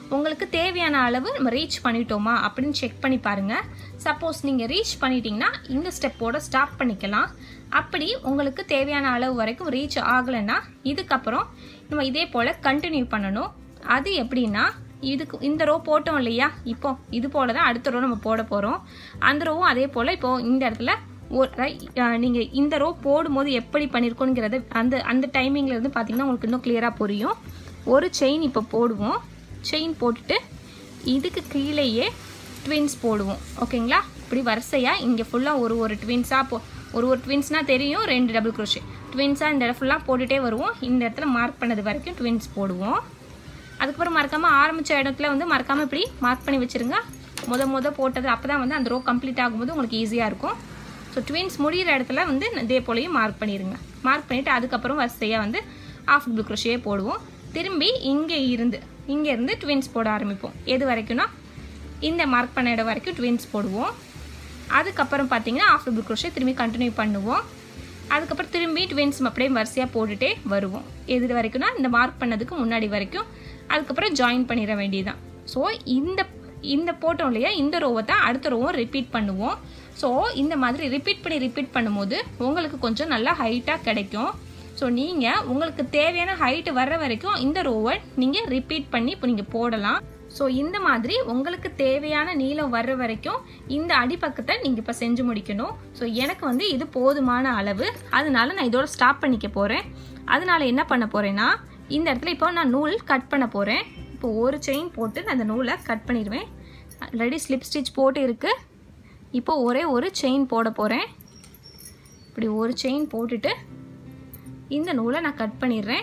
உங்களுக்கு தேவையான அளவு நம்ம ரீச் பண்ணிட்டோமா அப்படின்னு செக் பண்ணி பாருங்கள். சப்போஸ் நீங்கள் ரீச் பண்ணிட்டீங்கன்னா இந்த ஸ்டெப்போட ஸ்டாப் பண்ணிக்கலாம். அப்படி உங்களுக்கு தேவையான அளவு வரைக்கும் ரீச் ஆகலைன்னா இதுக்கப்புறம் நம்ம இதே போல் கண்டினியூ பண்ணணும். அது எப்படின்னா, இந்த ரோ போட்டோம் இல்லையா, இப்போ இது போல் தான் அடுத்த ரோ நம்ம போட போகிறோம். அந்த ரோவும் அதே போல் இப்போது இந்த இடத்துல நீங்கள் இந்த ரோ போடும்போது எப்படி பண்ணியிருக்கோங்கிறத அந்த டைமிங்கில் இருந்து பார்த்தீங்கன்னா உங்களுக்கு இன்னும் கிளியராக புரியும். ஒரு செயின் இப்போ போடுவோம். செயின் போட்டுட்டு இதுக்கு கீழேயே ட்வின்ஸ் போடுவோம். ஓகேங்களா? இப்படி வரிசையாக இங்கே ஃபுல்லாக ஒரு ட்வின்ஸாக ஒரு ட்வின்ஸ்னால் தெரியும், 2 டபுள் க்ரோஷே ட்வின்ஸாக இந்த இடம் ஃபுல்லாக போட்டுகிட்டே வருவோம். இந்த இடத்துல மார்க் பண்ணது வரைக்கும் ட்வின்ஸ் போடுவோம். அதுக்கப்புறம் மறக்காமல் ஆரம்பித்த இடத்துல வந்து மறக்காமல் இப்படி மார்க் பண்ணி வச்சுருங்க. முத போட்டது அப்போ தான் வந்து அந்த ரோ கம்ப்ளீட் ஆகும்போது உங்களுக்கு ஈஸியாக இருக்கும். ஸோ ட்வின்ஸ் முடிகிற இடத்துல வந்து இதே போலையும் மார்க் பண்ணிடுங்க. மார்க் பண்ணிவிட்டு அதுக்கப்புறம் வரிசையாக வந்து ஹாஃப் டபுள் க்ரோஷே போடுவோம். திரும்பி இங்கே இருந்து ட்வின்ஸ் போட ஆரம்பிப்போம். எது வரைக்கும்னா இந்த மார்க் பண்ண இடம் வரைக்கும் ட்வின்ஸ் போடுவோம். அதுக்கப்புறம் பார்த்தீங்கன்னா ஹாஃப் டபுள் க்ரோஷே திரும்பி கண்டினியூ பண்ணுவோம். அதுக்கப்புறம் திரும்பி ட்வின்ஸ் அப்படியே வரிசையாக போட்டுகிட்டே வருவோம். எது வரைக்கும்னா இந்த மார்க் பண்ணதுக்கு முன்னாடி வரைக்கும். அதுக்கப்புறம் ஜாயின் பண்ணிட வேண்டியதுதான். ஸோ இந்த போட்டோம் இல்லையா, இந்த ரோவை தான் அடுத்த ரோவும் ரிப்பீட் பண்ணுவோம். ஸோ இந்த மாதிரி ரிப்பீட் பண்ணும்போது உங்களுக்கு கொஞ்சம் நல்லா ஹைட்டாக கிடைக்கும். ஸோ நீங்கள் உங்களுக்கு தேவையான ஹைட்டு வர்ற வரைக்கும் இந்த ரோவை நீங்கள் ரிப்பீட் பண்ணி இப்போ நீங்கள் போடலாம். ஸோ இந்த மாதிரி உங்களுக்கு தேவையான நீளம் வர்ற வரைக்கும் இந்த அடிப்பக்கத்தை நீங்கள் இப்போ செஞ்சு முடிக்கணும். ஸோ எனக்கு வந்து இது போதுமான அளவு, அதனால நான் இதோட ஸ்டாப் பண்ணிக்க போகிறேன். அதனால என்ன பண்ண போகிறேன்னா, இந்த இடத்துல இப்போ நான் நூல் கட் பண்ண போகிறேன். இப்போ ஒரு செயின் போட்டு நான் அந்த நூலை கட் பண்ணிடுவேன். ஆல்ரெடி ஸ்லிப் ஸ்டிச் போட்டு இருக்குது. இப்போ ஒரே ஒரு செயின் போட போகிறேன். இப்படி ஒரு செயின் போட்டுட்டு இந்த நூலை நான் கட் பண்ணிடுறேன்.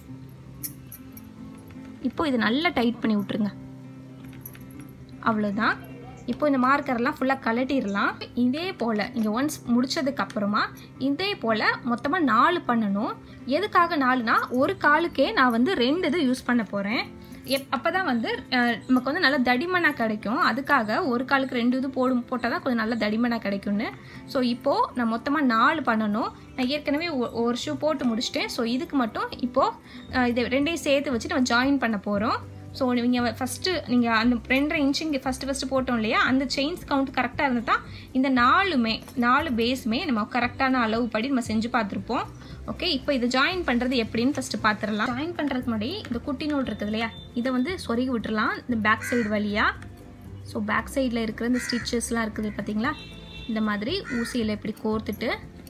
இப்போ இது நல்லா டைட் பண்ணி விட்டுருங்க. அவ்வளோதான். இப்போ இந்த மார்க்கரெல்லாம் ஃபுல்லாக கலட்டிடலாம். இதே போல் நீங்கள் ஒன்ஸ் முடித்ததுக்கப்புறமா இதே போல் மொத்தமாக 4 பண்ணணும். எதுக்காக 4னா, ஒரு காலுக்கே நான் வந்து 2 இது யூஸ் பண்ண போகிறேன். அப்போ தான் வந்து நமக்கு வந்து நல்லா தடிமனாக கிடைக்கும். அதுக்காக ஒரு காலுக்கு 2 இது போட்டால் தான் கொஞ்சம் நல்லா தடிமனாக கிடைக்கும்னு. ஸோ இப்போது நான் மொத்தமாக 4 பண்ணணும். நான் ஏற்கனவே ஒரு ஷூ போட்டு முடிச்சிட்டேன். ஸோ இதுக்கு மட்டும் இப்போது இதை 2ஐயும் சேர்த்து வச்சு நம்ம ஜாயின் பண்ண போகிறோம். ஸோ நீங்கள் ஃபஸ்ட்டு நீங்கள் அந்த 2.5 இன்ச்சு இங்கே ஃபஸ்ட்டு போட்டோம் இல்லையா, அந்த செயின்ஸ் கவுண்ட் கரெக்டாக இருந்தால் தான் இந்த 4 பேஸுமே நம்ம கரெக்டான அளவு படி நம்ம செஞ்சு பார்த்துருப்போம். ஓகே, இப்போ இதை ஜாயின் பண்ணுறது எப்படின்னு ஃபஸ்ட்டு பார்த்துடலாம். ஜாயின் பண்ணுறதுக்கு முன்னாடி இந்த குட்டி நூல் இருக்குது இல்லையா, இதை வந்து சொருகி விட்டுறலாம் இந்த பேக் சைடு வழியாக. ஸோ பேக் சைடில் இருக்கிற இந்த ஸ்டிச்சஸ்லாம் இருக்குது பார்த்தீங்களா, இந்த மாதிரி ஊசியில் இப்படி கோர்த்துட்டு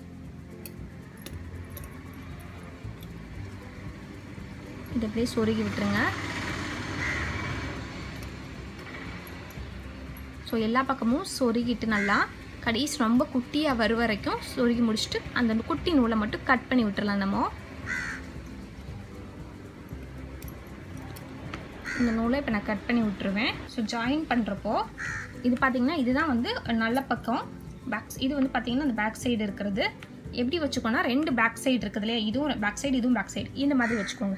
இதை அப்படியே சொருகி விட்டுருங்க. ஸோ எல்லா பக்கமும் சொருகிட்டு நல்லா கடைசி ரொம்ப குட்டியாக வர வரைக்கும் சொருகி முடிச்சுட்டு அந்த குட்டி நூலை மட்டும் கட் பண்ணி விட்டுறலாம். நம்ம இந்த நூலை இப்போ நான் கட் பண்ணி விட்டுருவேன். ஸோ ஜாயின் பண்ணுறப்போ இது பார்த்திங்கன்னா இதுதான் வந்து நல்ல பக்கம் இது வந்து பார்த்திங்கன்னா அந்த பேக் சைடு இருக்கிறது. எப்படி வச்சுக்கோன்னா 2 பேக் சைடு இருக்குது இல்லையா, இதுவும் பேக் சைடு இதுவும் பேக் சைடு, இந்த மாதிரி வச்சுக்கோங்க.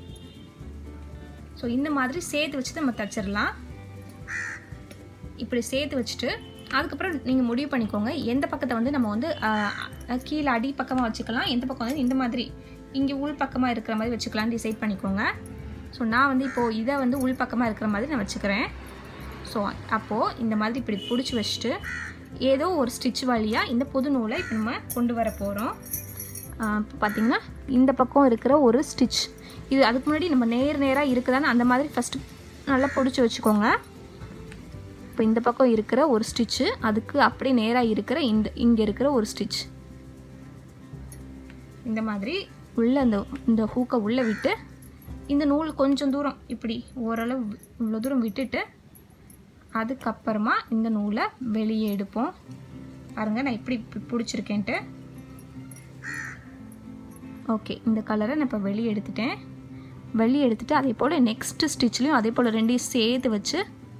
ஸோ இந்த மாதிரி சேர்த்து வச்சுட்டு நம்ம தச்சிடலாம். இப்படி சேர்த்து வச்சுட்டு அதுக்கப்புறம் நீங்கள் முடிவு பண்ணிக்கோங்க எந்த பக்கத்தை வந்து நம்ம வந்து கீழே அடி பக்கமாக வச்சுக்கலாம், எந்த பக்கம் வந்து இந்த மாதிரி இங்கே உள் பக்கமாக இருக்கிற மாதிரி வச்சுக்கலான்னு டிசைட் பண்ணிக்கோங்க. ஸோ நான் வந்து இப்போது இதை வந்து உள் பக்கமாக இருக்கிற மாதிரி நான் வச்சுக்கிறேன். ஸோ அப்போது இந்த மாதிரி இப்படி பிடிச்சி வச்சுட்டு ஏதோ ஒரு ஸ்டிச் வழியாக இந்த புது நூலை இப்போ நம்ம கொண்டு வர போகிறோம். இப்போ பார்த்திங்கன்னா இந்த பக்கம் இருக்கிற ஒரு ஸ்டிச், இது அதுக்கு முன்னாடி நம்ம நேராக இருக்குதான்னு அந்த மாதிரி ஃபஸ்ட்டு நல்லா பிடிச்சி வச்சுக்கோங்க. இப்போ இந்த பக்கம் இருக்கிற ஒரு ஸ்டிச்சு, அதுக்கு அப்படியே நேராக இருக்கிற இங்கே இருக்கிற ஒரு ஸ்டிச், இந்த மாதிரி உள்ள இந்த ஹூக்கை உள்ளே விட்டு இந்த நூல் கொஞ்சம் தூரம் இப்படி ஓரளவு இவ்வளோ தூரம் விட்டுட்டு அதுக்கப்புறமா இந்த நூலை வெளியே எடுப்போம். பாருங்கள் நான் இப்படி பிடிச்சிருக்கேன்ட்டு. ஓகே, இந்த கலரை நான் இப்போ வெளியே எடுத்துட்டேன். வெளியே எடுத்துகிட்டு அதே போல் நெக்ஸ்ட்டு ஸ்டிச்லேயும் அதே போல் 2ஐயும் சேர்த்து வச்சு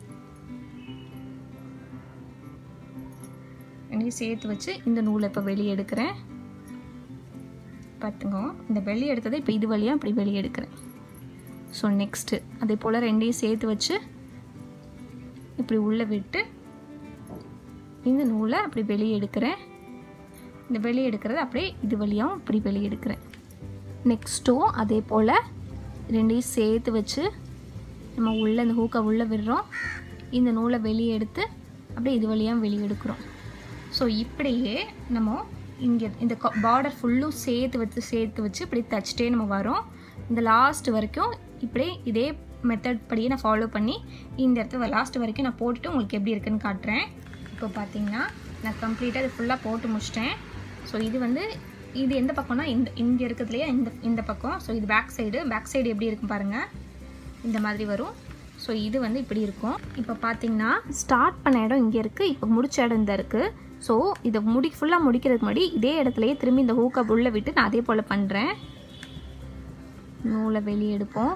இந்த நூலை இப்போ வெளியே எடுக்கிறேன். பார்த்துங்க, இந்த வெளியே எடுத்ததை இப்போ இது வழியாக இப்படி வெளியே எடுக்கிறேன். ஸோ நெக்ஸ்ட்டு அதே போல் 2ஐயும் சேர்த்து வச்சு இப்படி உள்ளே விட்டு இந்த நூலை அப்படி வெளியே எடுக்கிறேன். இந்த வெளியே எடுக்கிறது அப்படியே இது வழியாகவும் இப்படி வெளியே எடுக்கிறேன். நெக்ஸ்ட்டும் அதே போல் 2ஐயும் சேர்த்து வச்சு நம்ம உள்ளே இந்த ஹூக்கை உள்ளே விடுறோம், இந்த நூலை வெளியே எடுத்து அப்படியே இது வழியாக வெளியே எடுக்கிறோம். ஸோ இப்படியே நம்ம இங்கே இந்த பார்டர் ஃபுல்லும் சேர்த்து வச்சு இப்படி தச்சுட்டே நம்ம வரோம். இந்த லாஸ்ட் வரைக்கும் இப்படியே இதே மெத்தட் படியே நான் ஃபாலோ பண்ணி இந்த இடத்துல லாஸ்ட் வரைக்கும் நான் போட்டுட்டு உங்களுக்கு எப்படி இருக்குன்னு காட்டுறேன். இப்போ பார்த்தீங்கன்னா நான் கம்ப்ளீட்டாக இது ஃபுல்லாக போட்டு முடிச்சிட்டேன். ஸோ இது எந்த பக்கம்னா இங்கே இருக்கிறதுலையே இந்த பக்கம். ஸோ இது பேக் சைடு எப்படி இருக்கும் பாருங்கள், இந்த மாதிரி வரும். ஸோ இது இப்படி இருக்கும். இப்போ பார்த்தீங்கன்னா ஸ்டார்ட் பண்ண இடம் இங்கே இருக்குது, இப்போ முடிச்ச இடம் இந்த இருக்குது. ஸோ இதை ஃபுல்லாக முடிக்கிறதுக்கு முன்னாடி இதே இடத்துலையே திரும்பி இந்த ஹூக்கை உள்ளே விட்டு நான் அதே போல் பண்ணுறேன். நூலை வெளியே எடுப்போம்.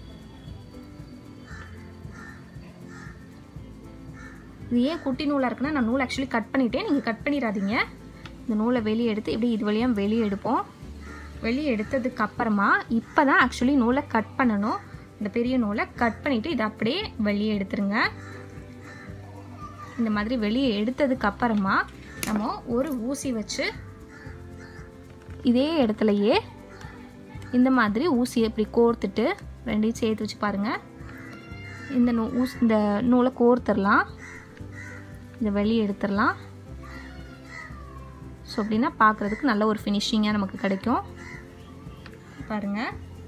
இது ஏன் குட்டி நூலாக இருக்குன்னா நான் நூலை ஆக்சுவலி கட் பண்ணிவிட்டேன், நீங்கள் கட் பண்ணிடாதீங்க. இந்த நூலை வெளியே எடுத்து இப்படி இது வழியாக வெளியே எடுப்போம். வெளியே எடுத்ததுக்கு அப்புறமா இப்போ தான் ஆக்சுவலி நூலை கட் பண்ணணும். இந்த பெரிய நூலை கட் பண்ணிவிட்டு இதை அப்படியே வெளியே எடுத்துருங்க. இந்த மாதிரி வெளியே எடுத்ததுக்கு அப்புறமா நம்ம ஒரு ஊசி வச்சு இதே இடத்துலையே இந்த மாதிரி ஊசியை இப்படி கோர்த்துட்டு ரெண்டையும் சேர்த்து வச்சு பாருங்கள். இந்த நூலை கோர்த்துடலாம், இதை வெளியே எடுத்துடலாம். ஸோ அப்படின்னா பார்க்குறதுக்கு நல்ல ஒரு ஃபினிஷிங்காக நமக்கு கிடைக்கும். பாருங்கள்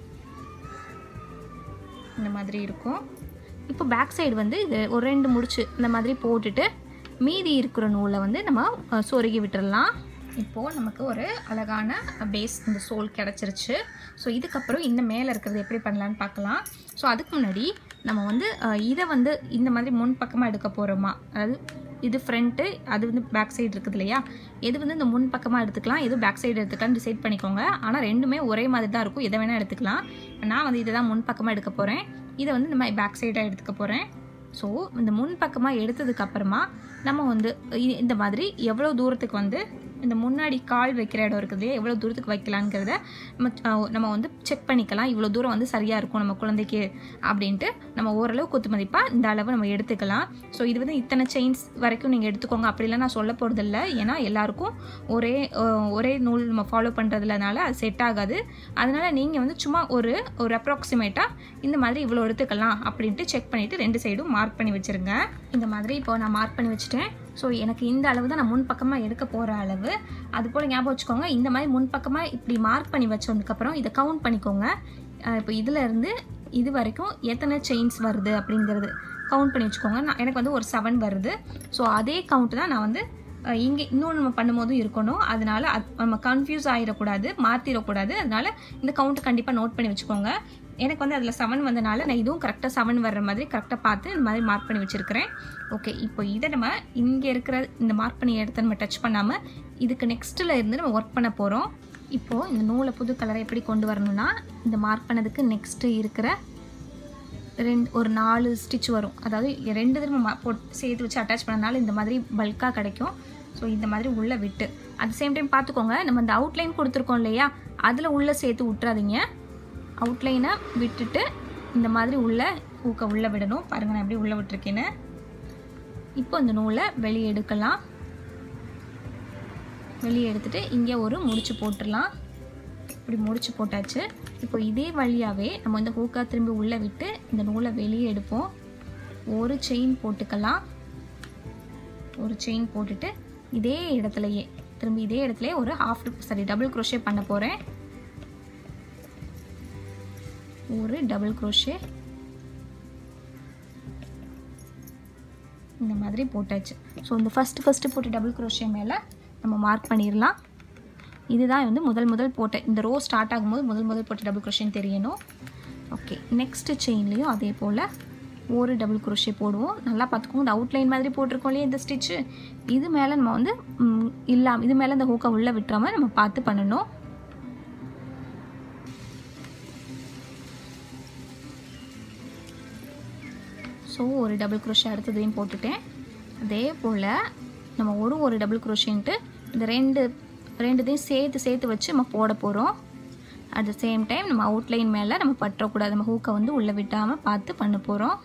இந்த மாதிரி இருக்கும். இப்போ பேக் சைடு இது ஒரு 2 முடிச்சு இந்த மாதிரி போட்டுட்டு மீதி இருக்கிற நூலை நம்ம சொருகி விட்டுடலாம். இப்போது நமக்கு ஒரு அழகான பேஸ் இந்த சோல் கிடச்சிருச்சு. ஸோ இதுக்கப்புறம் இந்த மேலே இருக்கிறது எப்படி பண்ணலான்னு பார்க்கலாம். ஸோ அதுக்கு முன்னாடி நம்ம இதை இந்த மாதிரி முன் பக்கமாக எடுக்க போகிறோமா, அதாவது இது ஃப்ரண்ட்டு அது பேக் சைடு இருக்குது இல்லையா, எது இந்த முன் பக்கமாக எடுத்துக்கலாம், எது பேக் சைடு எடுத்துக்கலாம்னு டிசைட் பண்ணிக்கோங்க. ஆனால் ரெண்டுமே ஒரே மாதிரி தான் இருக்கும், எதை வேணால் எடுத்துக்கலாம். நான் இதை தான் முன் பக்கமாக எடுக்க போகிறேன், இதை நம்ம பேக் சைடாக எடுத்துக்க போகிறேன். ஸோ இந்த முன் பக்கமாக எடுத்ததுக்கப்புறமா நம்ம இந்த மாதிரி எவ்வளோ தூரத்துக்கு இந்த முன்னாடி கால் வைக்கிற இடம் இருக்குது எவ்வளோ தூரத்துக்கு வைக்கலாங்கிறத நம்ம செக் பண்ணிக்கலாம். இவ்வளோ தூரம் சரியாக இருக்கும் நம்ம குழந்தைக்கு அப்படின்ட்டு நம்ம ஓரளவு குத்து மதிப்பாக இந்த அளவு நம்ம எடுத்துக்கலாம். ஸோ இது இத்தனை செயின்ஸ் வரைக்கும் நீங்கள் எடுத்துக்கோங்க அப்படிலாம் நான் சொல்ல போகிறதில்ல. ஏன்னா எல்லாருக்கும் ஒரே நூல் நம்ம ஃபாலோ பண்ணுறதுலனால அது செட் ஆகாது. அதனால் நீங்கள் சும்மா ஒரு அப்ராக்சிமேட்டாக இந்த மாதிரி இவ்வளோ எடுத்துக்கலாம் அப்படின்ட்டு செக் பண்ணிவிட்டு 2 சைடும் மார்க் பண்ணி வச்சுருங்க. இந்த மாதிரி இப்போ நான் மார்க் பண்ணி வச்சுட்டேன். ஸோ எனக்கு இந்த அளவு தான் நான் முன் பக்கமாக எடுக்க போகிற அளவு. அதுபோல் ஞாபகம் வச்சுக்கோங்க, இந்த மாதிரி முன் பக்கமாக இப்படி மார்க் பண்ணி வச்சதுக்கப்புறம் இதை கவுண்ட் பண்ணிக்கோங்க. இப்போ இதிலேருந்து இது வரைக்கும் எத்தனை செயின்ஸ் வருது அப்படிங்கிறது கவுண்ட் பண்ணி வச்சுக்கோங்க. எனக்கு ஒரு 7 வருது. ஸோ அதே கவுண்ட் தான் நான் இங்கே இன்னொன்று நம்ம பண்ணும்போதும் இருக்கணும். அதனால் நம்ம கன்ஃபியூஸ் ஆகிடக்கூடாது, மாற்றிடக்கூடாது. அதனால் இந்த கவுண்ட்டு கண்டிப்பாக நோட் பண்ணி வச்சுக்கோங்க. எனக்கு அதில் 7 வந்தனால நான் இதுவும் கரெக்டாக 7 வர்ற மாதிரி கரெக்டாக பார்த்து இந்த மாதிரி மார்க் பண்ணி வச்சுருக்கிறேன். ஓகே, இப்போ இதை நம்ம இங்கே இருக்கிற இந்த மார்க் பண்ணி இடத்த நம்ம டச் பண்ணாமல் இதுக்கு நெக்ஸ்ட்டில் இருந்து நம்ம ஒர்க் பண்ண போகிறோம். இப்போது இந்த நூலை புது கலரை எப்படி கொண்டு வரணும்னா இந்த மார்க் பண்ணதுக்கு நெக்ஸ்ட்டு இருக்கிற ஒரு 4 ஸ்டிச் வரும். அதாவது 2 தடவை சேர்த்து வச்சு அட்டாச் பண்ணனால இந்த மாதிரி பல்காக கிடைக்கும். ஸோ இந்த மாதிரி உள்ளே விட்டு அட் த சேம் டைம் பார்த்துக்கோங்க, நம்ம இந்த அவுட்லைன் கொடுத்துருக்கோம் இல்லையா, அதில் உள்ளே சேர்த்து விட்டுறாதீங்க. அவுட்லைனை விட்டுட்டு இந்த மாதிரி உள்ளே விடணும். பாருங்கள் நான் எப்படி உள்ளே விட்டுருக்கேன்னு. இப்போ இந்த நூலை வெளியே எடுக்கலாம். வெளியே எடுத்துகிட்டு இங்கே ஒரு முடிச்சு போட்டுடலாம். இப்படி முடிச்சு போட்டாச்சு. இப்போ இதே வழியாகவே நம்ம இந்த ஹூக்கா திரும்பி உள்ளே விட்டு இந்த நூலை வெளியே எடுப்போம். ஒரு செயின் போட்டுக்கலாம். ஒரு செயின் போட்டுட்டு இதே இடத்துலையே திரும்பி இதே இடத்துலையே ஒரு டபுள் க்ரோஷே பண்ண போகிறேன். ஒரு டபுள் க்ரோஷே இந்த மாதிரி போட்டாச்சு. ஸோ இந்த ஃபஸ்ட்டு போட்டு டபுள் க்ரோஷே மேலே நம்ம மார்க் பண்ணிடலாம். இதுதான் முதல் போட்ட இந்த ரோ ஸ்டார்ட் ஆகும்போது முதல் போட்ட டபுள் க்ரோஷேன்னு தெரியணும். ஓகே, நெக்ஸ்ட்டு செயின்லேயும் அதே போல் ஒரு டபுள் க்ரோஷே போடுவோம். நல்லா பார்த்துக்கோங்க, இந்த அவுட்லைன் மாதிரி போட்டிருக்கோம் இல்லையா இந்த ஸ்டிச்சு, இது மேலே நம்ம இது மேலே இந்த ஹூக்கை உள்ளே விட்டுறாமல் நம்ம பார்த்து பண்ணணும். ஸோ ஒரு டபுள் க்ரோஷே அடுத்ததையும் போட்டுட்டேன். அதே போல் நம்ம ஒரு டபுள் க்ரோஷேன்ட்டு இந்த ரெண்டுத்தையும் சேர்த்து வச்சு நம்ம போட போகிறோம். அட் த சேம் டைம் நம்ம அவுட்லைன் மேலே நம்ம பற்றக்கூடாது, நம்ம ஹூக்கை உள்ளே விட்டாமல் பார்த்து பண்ண போகிறோம்.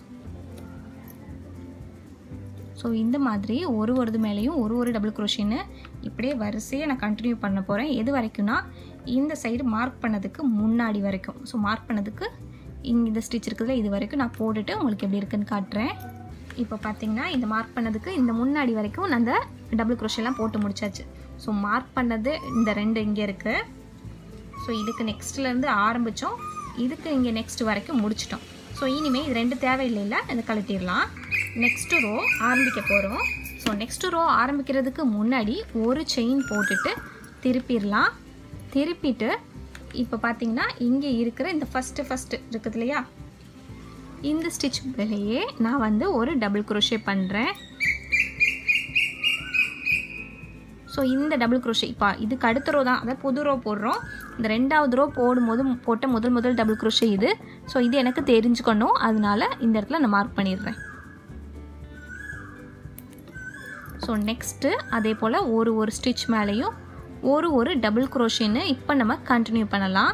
ஸோ இந்த மாதிரி ஒரு மேலேயும் ஒரு டபுள் க்ரோஷேன்னு இப்படியே வரிசையாக நான் கண்டினியூ பண்ண போகிறேன். எது வரைக்கும்னா இந்த சைடு மார்க் பண்ணதுக்கு முன்னாடி வரைக்கும். ஸோ மார்க் பண்ணதுக்கு இந்த ஸ்டிச் இருக்குதுல இது வரைக்கும் நான் போட்டுட்டு உங்களுக்கு எப்படி இருக்குன்னு காட்டுறேன். இப்போ பார்த்தீங்கன்னா இந்த மார்க் பண்ணதுக்கு இந்த முன்னாடி வரைக்கும் நான் அந்த டபுள் க்ரோஷேலாம் போட்டு முடிச்சாச்சு. ஸோ மார்க் பண்ணது இந்த 2 இங்கே இருக்குது. ஸோ இதுக்கு நெக்ஸ்ட்லேருந்து ஆரம்பித்தோம், இதுக்கு இங்கே நெக்ஸ்ட் வரைக்கும் முடிச்சிட்டோம். ஸோ இனிமேல் இது 2 தேவையில்லைல்ல, இதை கழட்டிடலாம். நெக்ஸ்ட்டு ரோ ஆரம்பிக்க போகிறோம். ஸோ நெக்ஸ்ட்டு ரோ ஆரம்பிக்கிறதுக்கு முன்னாடி ஒரு செயின் போட்டுட்டு திருப்பிடலாம். திருப்பிட்டு இப்போ பார்த்தீங்கன்னா இங்கே இருக்கிற இந்த ஃபஸ்ட்டு இருக்குது இல்லையா, இந்த ஸ்டிச் மேலேயே நான் வந்து ஒரு டபுள் க்ரோஷே பண்ணுறேன். ஸோ இந்த டபுள் க்ரோஷே இப்போ இதுக்கு அடுத்த ரோ தான், அதாவது புது ரோ போடுறோம். இந்த 2வது ரோ போடும்போது போட்ட முதல் டபுள் க்ரோஷே இது. ஸோ இது எனக்கு தெரிஞ்சுக்கணும், அதனால இந்த இடத்துல நான் மார்க் பண்ணிடுறேன். ஸோ நெக்ஸ்ட்டு அதே போல் ஒரு ஸ்டிச் மேலேயும் ஒரு டபுள் க்ரோஷேன்னு இப்போ நம்ம கண்டினியூ பண்ணலாம்.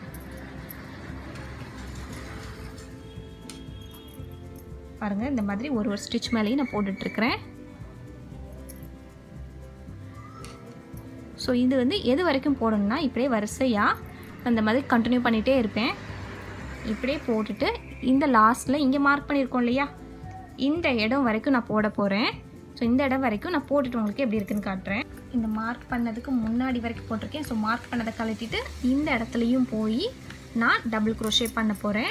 பாருங்கள், இந்த மாதிரி ஒரு ஸ்டிச் மேலேயும் நான் போட்டுட்ருக்கிறேன். ஸோ இது வந்து எது வரைக்கும் போடணும்னா இப்படியே வரிசையாக அந்த மாதிரி கண்டினியூ பண்ணிகிட்டே இருப்பேன். இப்படியே போட்டுட்டு இந்த லாஸ்ட்டில் இங்கே மார்க் பண்ணியிருக்கோம் இல்லையா, இந்த இடம் வரைக்கும் நான் போட போகிறேன். ஸோ இந்த இடம் வரைக்கும் நான் போட்டுட்டு உங்களுக்கு எப்படி இருக்குன்னு காட்டுறேன். இந்த மார்க் பண்ணதுக்கு முன்னாடி வரைக்கும் போட்டிருக்கேன். ஸோ மார்க் பண்ணதை கழட்டிட்டு இந்த இடத்துலையும் போய் நான் டபுள் க்ரோஷே பண்ண போகிறேன்.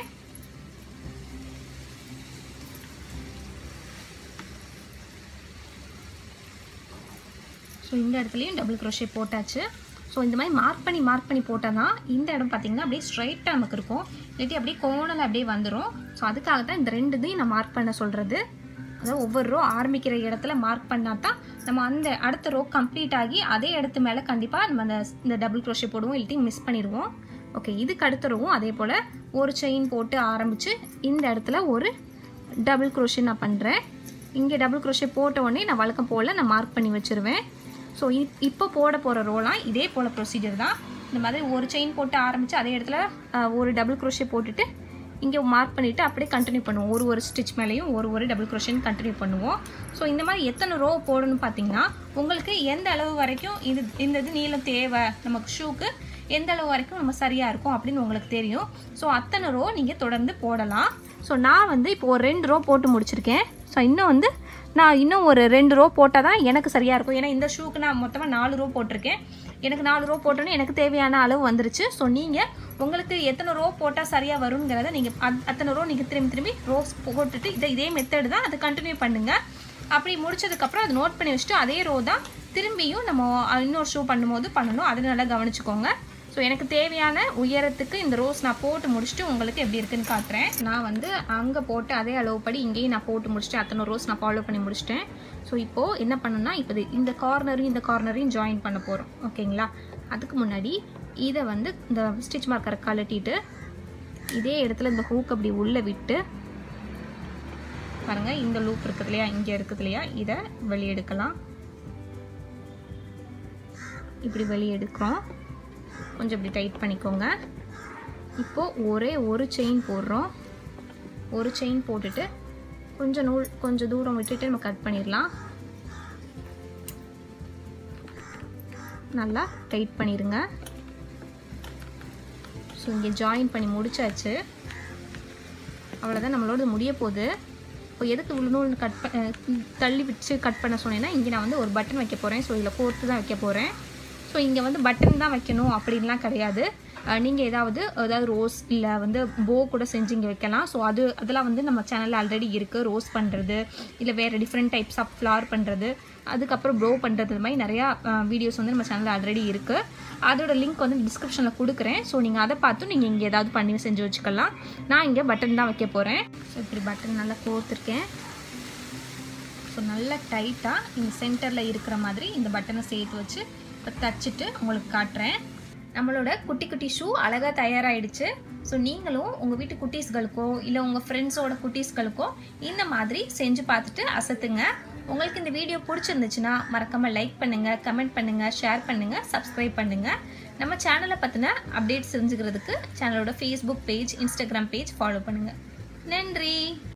ஸோ இந்த இடத்துலையும் டபுள் க்ரோஷே போட்டாச்சு. ஸோ இந்த மாதிரி மார்க் பண்ணி போட்டால் தான் இந்த இடம் பார்த்திங்கன்னா அப்படியே ஸ்ட்ரைட்டாக நமக்கு இருக்கும், இல்லாட்டி அப்படியே கோணல் அப்படியே வந்துடும். ஸோ அதுக்காக தான் இந்த 2 இதையும் நான் மார்க் பண்ண சொல்கிறது. அதாவது ஒவ்வொரு ரோ ஆரம்பிக்கிற இடத்துல மார்க் பண்ணால் தான் நம்ம அந்த அடுத்த ரோ கம்ப்ளீட் ஆகி அதே இடத்து மேலே கண்டிப்பாக நம்ம இந்த டபுள் க்ரோஷே போடுவோம், இல்லாட்டி மிஸ் பண்ணிடுவோம். ஓகே, இதுக்கு அடுத்த ரோவும் அதே போல் ஒரு செயின் போட்டு ஆரம்பித்து இந்த இடத்துல ஒரு டபுள் க்ரோஷே நான் பண்ணுறேன். இங்கே டபுள் க்ரோஷே போட்ட உடனே நான் வழக்கம் போல் நான் மார்க் பண்ணி வச்சுருவேன். ஸோ இப்போ போட போகிற ரோலாம் இதே போல் ப்ரொசீஜர் தான். இந்த மாதிரி ஒரு செயின் போட்டு ஆரம்பித்து அதே இடத்துல ஒரு டபுள் க்ரோஷே போட்டுட்டு இங்கே மார்க் பண்ணிவிட்டு அப்படியே கண்டினியூ பண்ணுவோம். ஒரு ஸ்டிச் மேலேயும் ஒரு டபுள் க்ரோஷேன்னு கண்டினியூ பண்ணுவோம். ஸோ இந்த மாதிரி எத்தனை ரோ போடணும்னு பார்த்தீங்கன்னா உங்களுக்கு எந்த அளவு வரைக்கும் இந்த இது நீளம் தேவை, நமக்கு ஷூக்கு எந்த அளவு வரைக்கும் நம்ம சரியாக இருக்கும் அப்படின்னு உங்களுக்கு தெரியும். ஸோ அத்தனை ரோ நீங்கள் தொடர்ந்து போடலாம். ஸோ நான் வந்து இப்போ ஒரு 2 ரோ போட்டு முடிச்சிருக்கேன். ஸோ இன்னும் ஒரு 2 ரோ போட்டால் தான் எனக்கு சரியாக இருக்கும். ஏன்னா இந்த ஷூக்கு நான் மொத்தமாக 4 ரோ போட்டிருக்கேன். எனக்கு 4 ரோ போட்டோன்னே எனக்கு தேவையான அளவு வந்துருச்சு. ஸோ நீங்கள் உங்களுக்கு எத்தனை ரோ போட்டால் சரியாக வருங்கிறத நீங்கள் அத்தனை ரோ நீங்கள் திரும்பி ரோஸ் போட்டுட்டு இதே மெத்தட் தான், அதை கண்டினியூ பண்ணுங்கள். அப்படி முடிச்சதுக்கப்புறம் அதை நோட் பண்ணி வச்சுட்டு அதே ரோ தான் திரும்பியும் நம்ம இன்னொரு ஷூ பண்ணும்போது பண்ணணும். அதை நல்லா கவனிச்சுக்கோங்க. ஸோ எனக்கு தேவையான உயரத்துக்கு இந்த ரோஸ் நான் போட்டு முடிச்சுட்டு உங்களுக்கு எப்படி இருக்குன்னு காட்டுறேன். நான் வந்து அங்கே போட்டு அதே அளவுப்படி இங்கேயும் நான் போட்டு முடிச்சுட்டு அத்தனை ரோஸ் நான் ஃபாலோ பண்ணி முடிச்சிட்டேன். ஸோ இப்போது என்ன பண்ணணும்னா இப்போ இந்த கார்னரையும் ஜாயின் பண்ண போகிறோம். ஓகேங்களா, அதுக்கு முன்னாடி இதை வந்து இந்த ஸ்டிச் மார்க்கரை கழட்டிட்டு இதே இடத்துல இந்த ஹூக் அப்படி உள்ளே விட்டு பாருங்கள், இந்த லூப் இருக்குது இல்லையா, இங்கே இருக்குது இல்லையா, இதை வெளியெடுக்கலாம். இப்படி வெளியெடுக்கிறோம். கொஞ்சம் இப்படி டைட் பண்ணிக்கோங்க. இப்போது ஒரு செயின் போடுறோம். ஒரு செயின் போட்டுட்டு கொஞ்சம் தூரம் விட்டுட்டு நம்ம கட் பண்ணிடலாம். நல்லா டைட் பண்ணிடுங்க. ஸோ இங்கே ஜாயின் பண்ணி முடிச்சாச்சு. அவ்வளோதான், நம்மளோட முடிய போகுது. இப்போ எதுக்கு இவ்வளோ நூல் தள்ளி வச்சு கட் பண்ண சொன்னேன்னா, இங்கே நான் வந்து ஒரு பட்டன் வைக்க போகிறேன். ஸோ இதில் கோர்த்து தான் வைக்க போகிறேன். ஸோ இங்கே வந்து பட்டன் தான் வைக்கணும் அப்படின்லாம் கிடையாது. நீங்கள் ஏதாவது ரோஸ் இல்லை வந்து போ கூட செஞ்சு இங்கே வைக்கலாம். ஸோ அதெல்லாம் வந்து நம்ம சேனலில் ஆல்ரெடி இருக்குது. ரோஸ் பண்ணுறது, இல்லை வேறு டிஃப்ரெண்ட் டைப்ஸ் ஆஃப் ஃப்ளவர் பண்ணுறது, அதுக்கப்புறம் ப்ரோ பண்ணுறது, இது மாதிரி நிறையா வீடியோஸ் வந்து நம்ம சேனலில் ஆல்ரெடி இருக்குது. அதோட லிங்க் வந்து டிஸ்கிரிப்ஷனில் கொடுக்குறேன். ஸோ நீங்கள் அதை பார்த்து நீங்கள் இங்கே ஏதாவது பண்ணி செஞ்சு வச்சுக்கலாம். நான் இங்கே பட்டன் தான் வைக்க போகிறேன். ஸோ இப்படி பட்டன் நல்லா கோர்த்துருக்கேன். ஸோ நல்லா டைட்டாக இந்த சென்டரில் இருக்கிற மாதிரி இந்த பட்டனை சேர்த்து வச்சு இப்போ தச்சுட்டு உங்களுக்கு காட்டுறேன். நம்மளோட குட்டி ஷூ அழகாக தயாராகிடுச்சு. ஸோ நீங்களும் உங்கள் வீட்டு குட்டீஸ்களுக்கோ இல்லை உங்கள் ஃப்ரெண்ட்ஸோட குட்டீஸ்களுக்கோ இந்த மாதிரி செஞ்சு பார்த்துட்டு அசத்துங்க. உங்களுக்கு இந்த வீடியோ பிடிச்சிருந்துச்சுன்னா மறக்காமல் லைக் பண்ணுங்கள், கமெண்ட் பண்ணுங்கள், ஷேர் பண்ணுங்கள், சப்ஸ்கிரைப் பண்ணுங்கள். நம்ம சேனலை பற்றின அப்டேட்ஸ் தெரிஞ்சுக்கிறதுக்கு சேனலோட Facebook page, Instagram page follow பண்ணுங்கள். நன்றி.